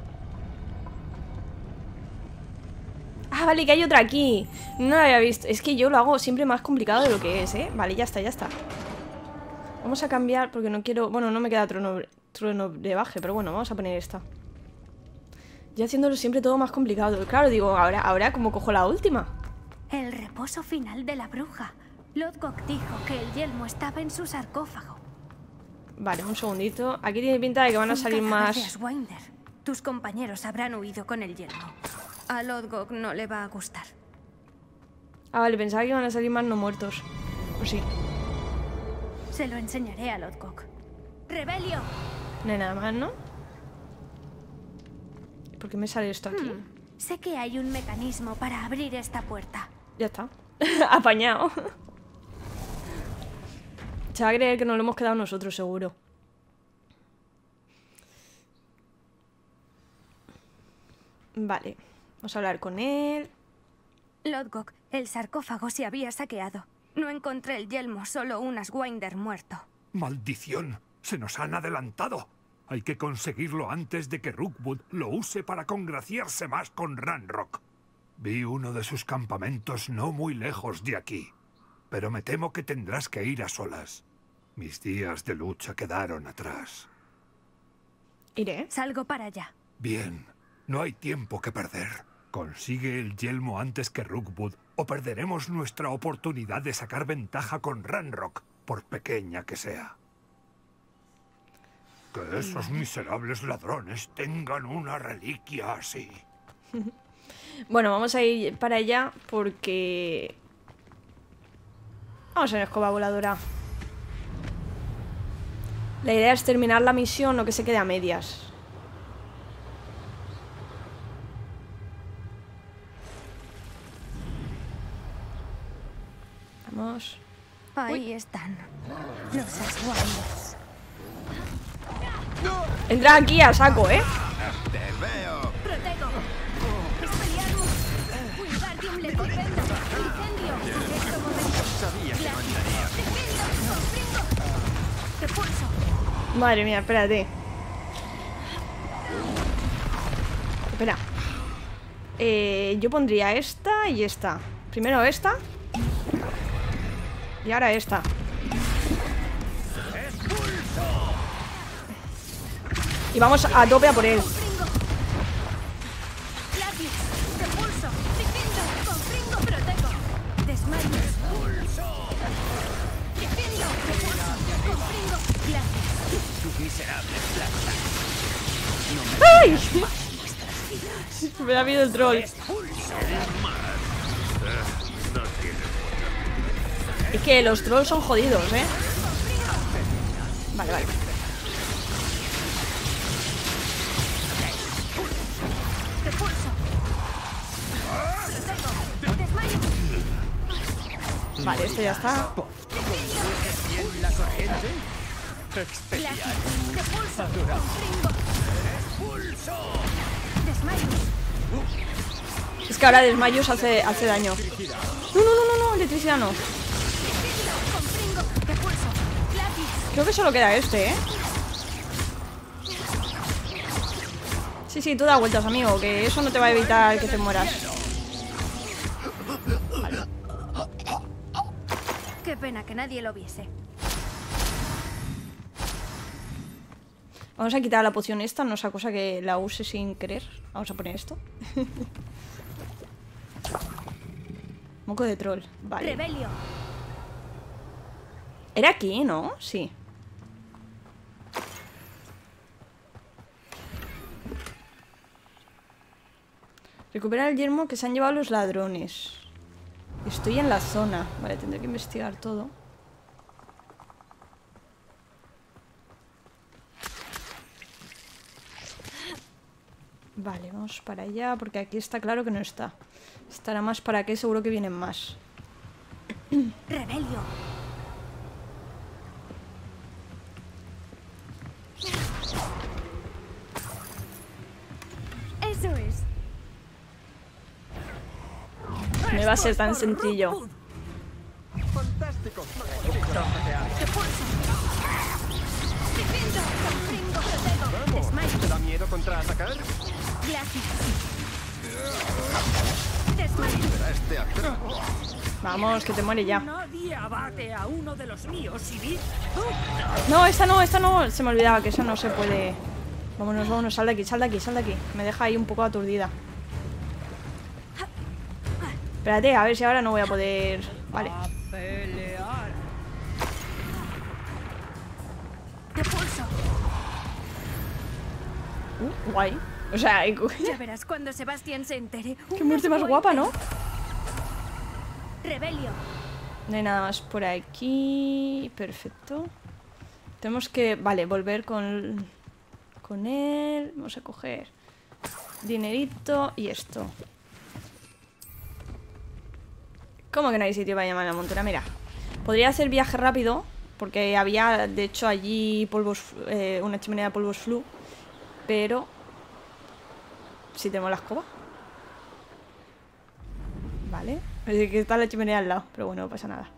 Ah, vale, que hay otra aquí. No la había visto. Es que yo lo hago siempre más complicado de lo que es, ¿eh? Vale, ya está, ya está. Vamos a cambiar porque no quiero... Bueno, no me queda trono, trono de baje, pero bueno, vamos a poner esta. Yo haciéndolo siempre todo más complicado. Claro, digo, ahora, ahora ¿cómo cojo la última? El reposo final de la bruja. Lodgok dijo que el yelmo estaba en su sarcófago. Vale, un segundito. Aquí tiene pinta de que van a salir Un cadáver de más... Aswinder. Tus compañeros habrán huido con el yelmo. A Lodgok no le va a gustar. Ah, vale, pensaba que iban a salir más no muertos. Pues sí. Se lo enseñaré a Lodgok. ¡Rebelio! No hay nada más, ¿no? ¿Por qué me sale esto aquí? Hmm, sé que hay un mecanismo para abrir esta puerta. Ya está. Apañado. Se va a creer que nos lo hemos quedado nosotros, seguro. Vale. Vamos a hablar con él. Lodgok, el sarcófago se había saqueado. No encontré el yelmo, solo un Aswinder muerto. ¡Maldición! ¡Se nos han adelantado! Hay que conseguirlo antes de que Rookwood lo use para congraciarse más con Ranrock. Vi uno de sus campamentos no muy lejos de aquí. Pero me temo que tendrás que ir a solas. Mis días de lucha quedaron atrás. Iré. Salgo para allá. Bien, no hay tiempo que perder. Consigue el yelmo antes que Rookwood o perderemos nuestra oportunidad de sacar ventaja con Ranrock, por pequeña que sea. Que esos miserables ladrones tengan una reliquia así. Bueno, vamos a ir para allá porque... Vamos a ir a escoba voladora. La idea es terminar la misión, no que se quede a medias. Vamos. Ahí Uy. están. Los Aswinders. Entra aquí a saco, ¿eh? ¡Te veo! ¡Protego! ¡Expelliarmus! ¡Wingardium Leviosa! ¡Incendio! ¡Esto momento! Sabía que no entraría. ¡Defendo! ¡Confringo! ¡Te pulso! Madre mía, espérate. Espera. Eh, yo pondría esta y esta. Primero esta. Y ahora esta. Y vamos a tope a por él. ¡Ay! Me da miedo el troll. Es que los trolls son jodidos, ¿eh? Vale, vale. Vale, esto ya está. Es que ahora desmayos hace, hace daño. No, no, no, no, no, electricidad no. Creo que solo queda este, ¿eh? Sí, sí, tú da vueltas, amigo, que eso no te va a evitar que te mueras. Vale. Qué pena que nadie lo viese. Vamos a quitar la poción esta, no sea cosa que la use sin querer. Vamos a poner esto. Moco de troll, vale. Rebelio. Era aquí, ¿no? Sí. Recupera el yermo que se han llevado los ladrones. Estoy en la zona. Vale, tendré que investigar todo. Vale, vamos para allá, porque aquí está claro que no está. Estará más para qué, seguro que vienen más. Rebelio. Eso es. No iba a ser tan sencillo. Fantástico. Vamos, ¿te da miedo contraatacar? Este Vamos, que te muere ya. Nadie abate a uno de los míos, ¿sí? No, esta no, esta no. Se me olvidaba que esa no se puede. Vámonos, vámonos, sal de aquí, sal de aquí, sal de aquí. Me deja ahí un poco aturdida. Espérate, a ver si ahora no voy a poder. Vale. A pelear. Te pulso. Uh, guay. O sea, ya verás cuando Sebastián se entere. Qué muerte más guapa, ¿no? Rebelio. No hay nada más por aquí. Perfecto. Tenemos que, vale, volver con con él. Vamos a coger dinerito y esto. ¿Cómo que no hay sitio para llamar a la montera? Mira, podría hacer viaje rápido, porque había, de hecho, allí polvos, eh, una chimenea de polvos flu. Pero si tenemos la escoba. Vale. Es que está la chimenea al lado, pero bueno, no pasa nada.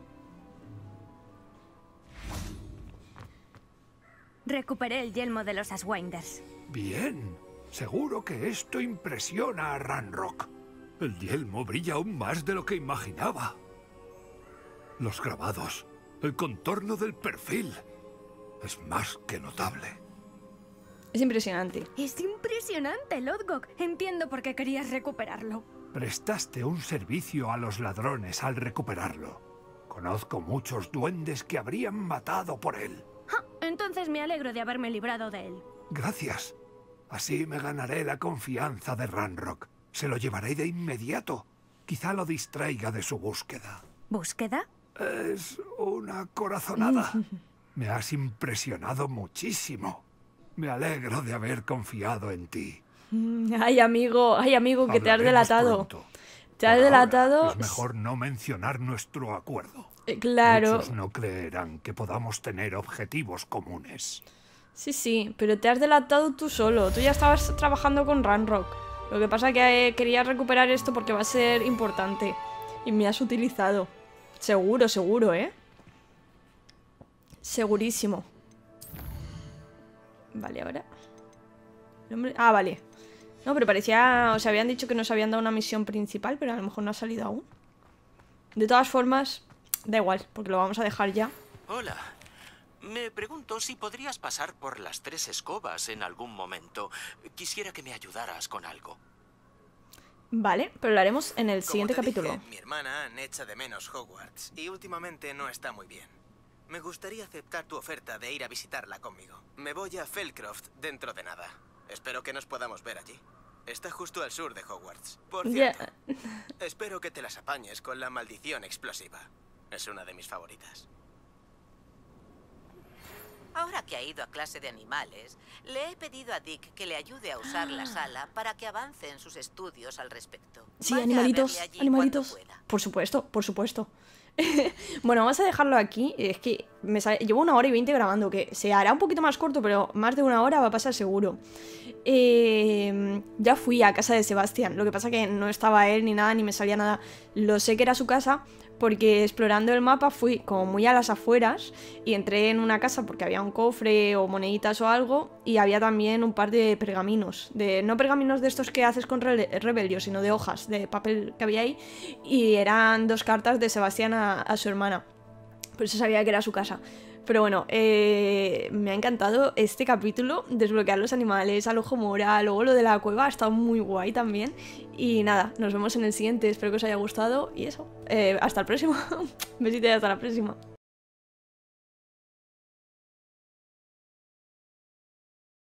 Recuperé el yelmo de los Aswinders. Bien. Seguro que esto impresiona a Ranrock. El yelmo brilla aún más de lo que imaginaba. Los grabados, el contorno del perfil. Es más que notable. Es impresionante. Es impresionante, Lodgok. Entiendo por qué querías recuperarlo. Prestaste un servicio a los ladrones al recuperarlo. Conozco muchos duendes que habrían matado por él. Ja, entonces me alegro de haberme librado de él. Gracias. Así me ganaré la confianza de Ranrock. Se lo llevaré de inmediato. Quizá lo distraiga de su búsqueda. ¿Búsqueda? Es una corazonada. Me has impresionado muchísimo. Me alegro de haber confiado en ti. Ay, amigo, ay, amigo, que te has Hablaremos delatado. pronto. Te has Por delatado. ahora, es mejor no mencionar nuestro acuerdo. Eh, claro. Muchos no creerán que podamos tener objetivos comunes. Sí, sí, pero te has delatado tú solo. Tú ya estabas trabajando con Ranrock. Lo que pasa es que eh, querías recuperar esto porque va a ser importante. Y me has utilizado. Seguro, seguro, ¿eh? Segurísimo. Vale, ahora. Ah, vale. No, pero parecía... O sea, habían dicho que nos habían dado una misión principal, pero a lo mejor no ha salido aún. De todas formas, da igual, porque lo vamos a dejar ya. Hola. Me pregunto si podrías pasar por las tres escobas en algún momento. Quisiera que me ayudaras con algo. Vale, pero lo haremos en el Como siguiente te capítulo. dije, mi hermana Anne echa de menos Hogwarts y últimamente no está muy bien. Me gustaría aceptar tu oferta de ir a visitarla conmigo. Me voy a Felcroft dentro de nada. Espero que nos podamos ver allí. Está justo al sur de Hogwarts. Por cierto, Yeah. espero que te las apañes con la maldición explosiva. Es una de mis favoritas. Ahora que ha ido a clase de animales, le he pedido a Dick que le ayude a usar la sala para que avance en sus estudios al respecto. Sí, Vaya a animalitos, verle allí animalitos. cuando pueda. Por supuesto, por supuesto. Bueno, vamos a dejarlo aquí. Es que me sale... llevo una hora y veinte grabando, que se hará un poquito más corto, pero más de una hora va a pasar seguro. Eh, ya fui a casa de Sebastián, lo que pasa que no estaba él ni nada, ni me salía nada. Lo sé que era su casa porque explorando el mapa fui como muy a las afueras y entré en una casa porque había un cofre o moneditas o algo y había también un par de pergaminos, de no pergaminos de estos que haces con Re Rebelio, sino de hojas de papel que había ahí, y eran dos cartas de Sebastián a, a su hermana. Por eso sabía que era su casa. Pero bueno, eh, me ha encantado este capítulo, desbloquear los animales, al ojo mora, luego lo de la cueva ha estado muy guay también. Y nada, nos vemos en el siguiente, espero que os haya gustado y eso, eh, hasta el próximo. Besito y hasta la próxima.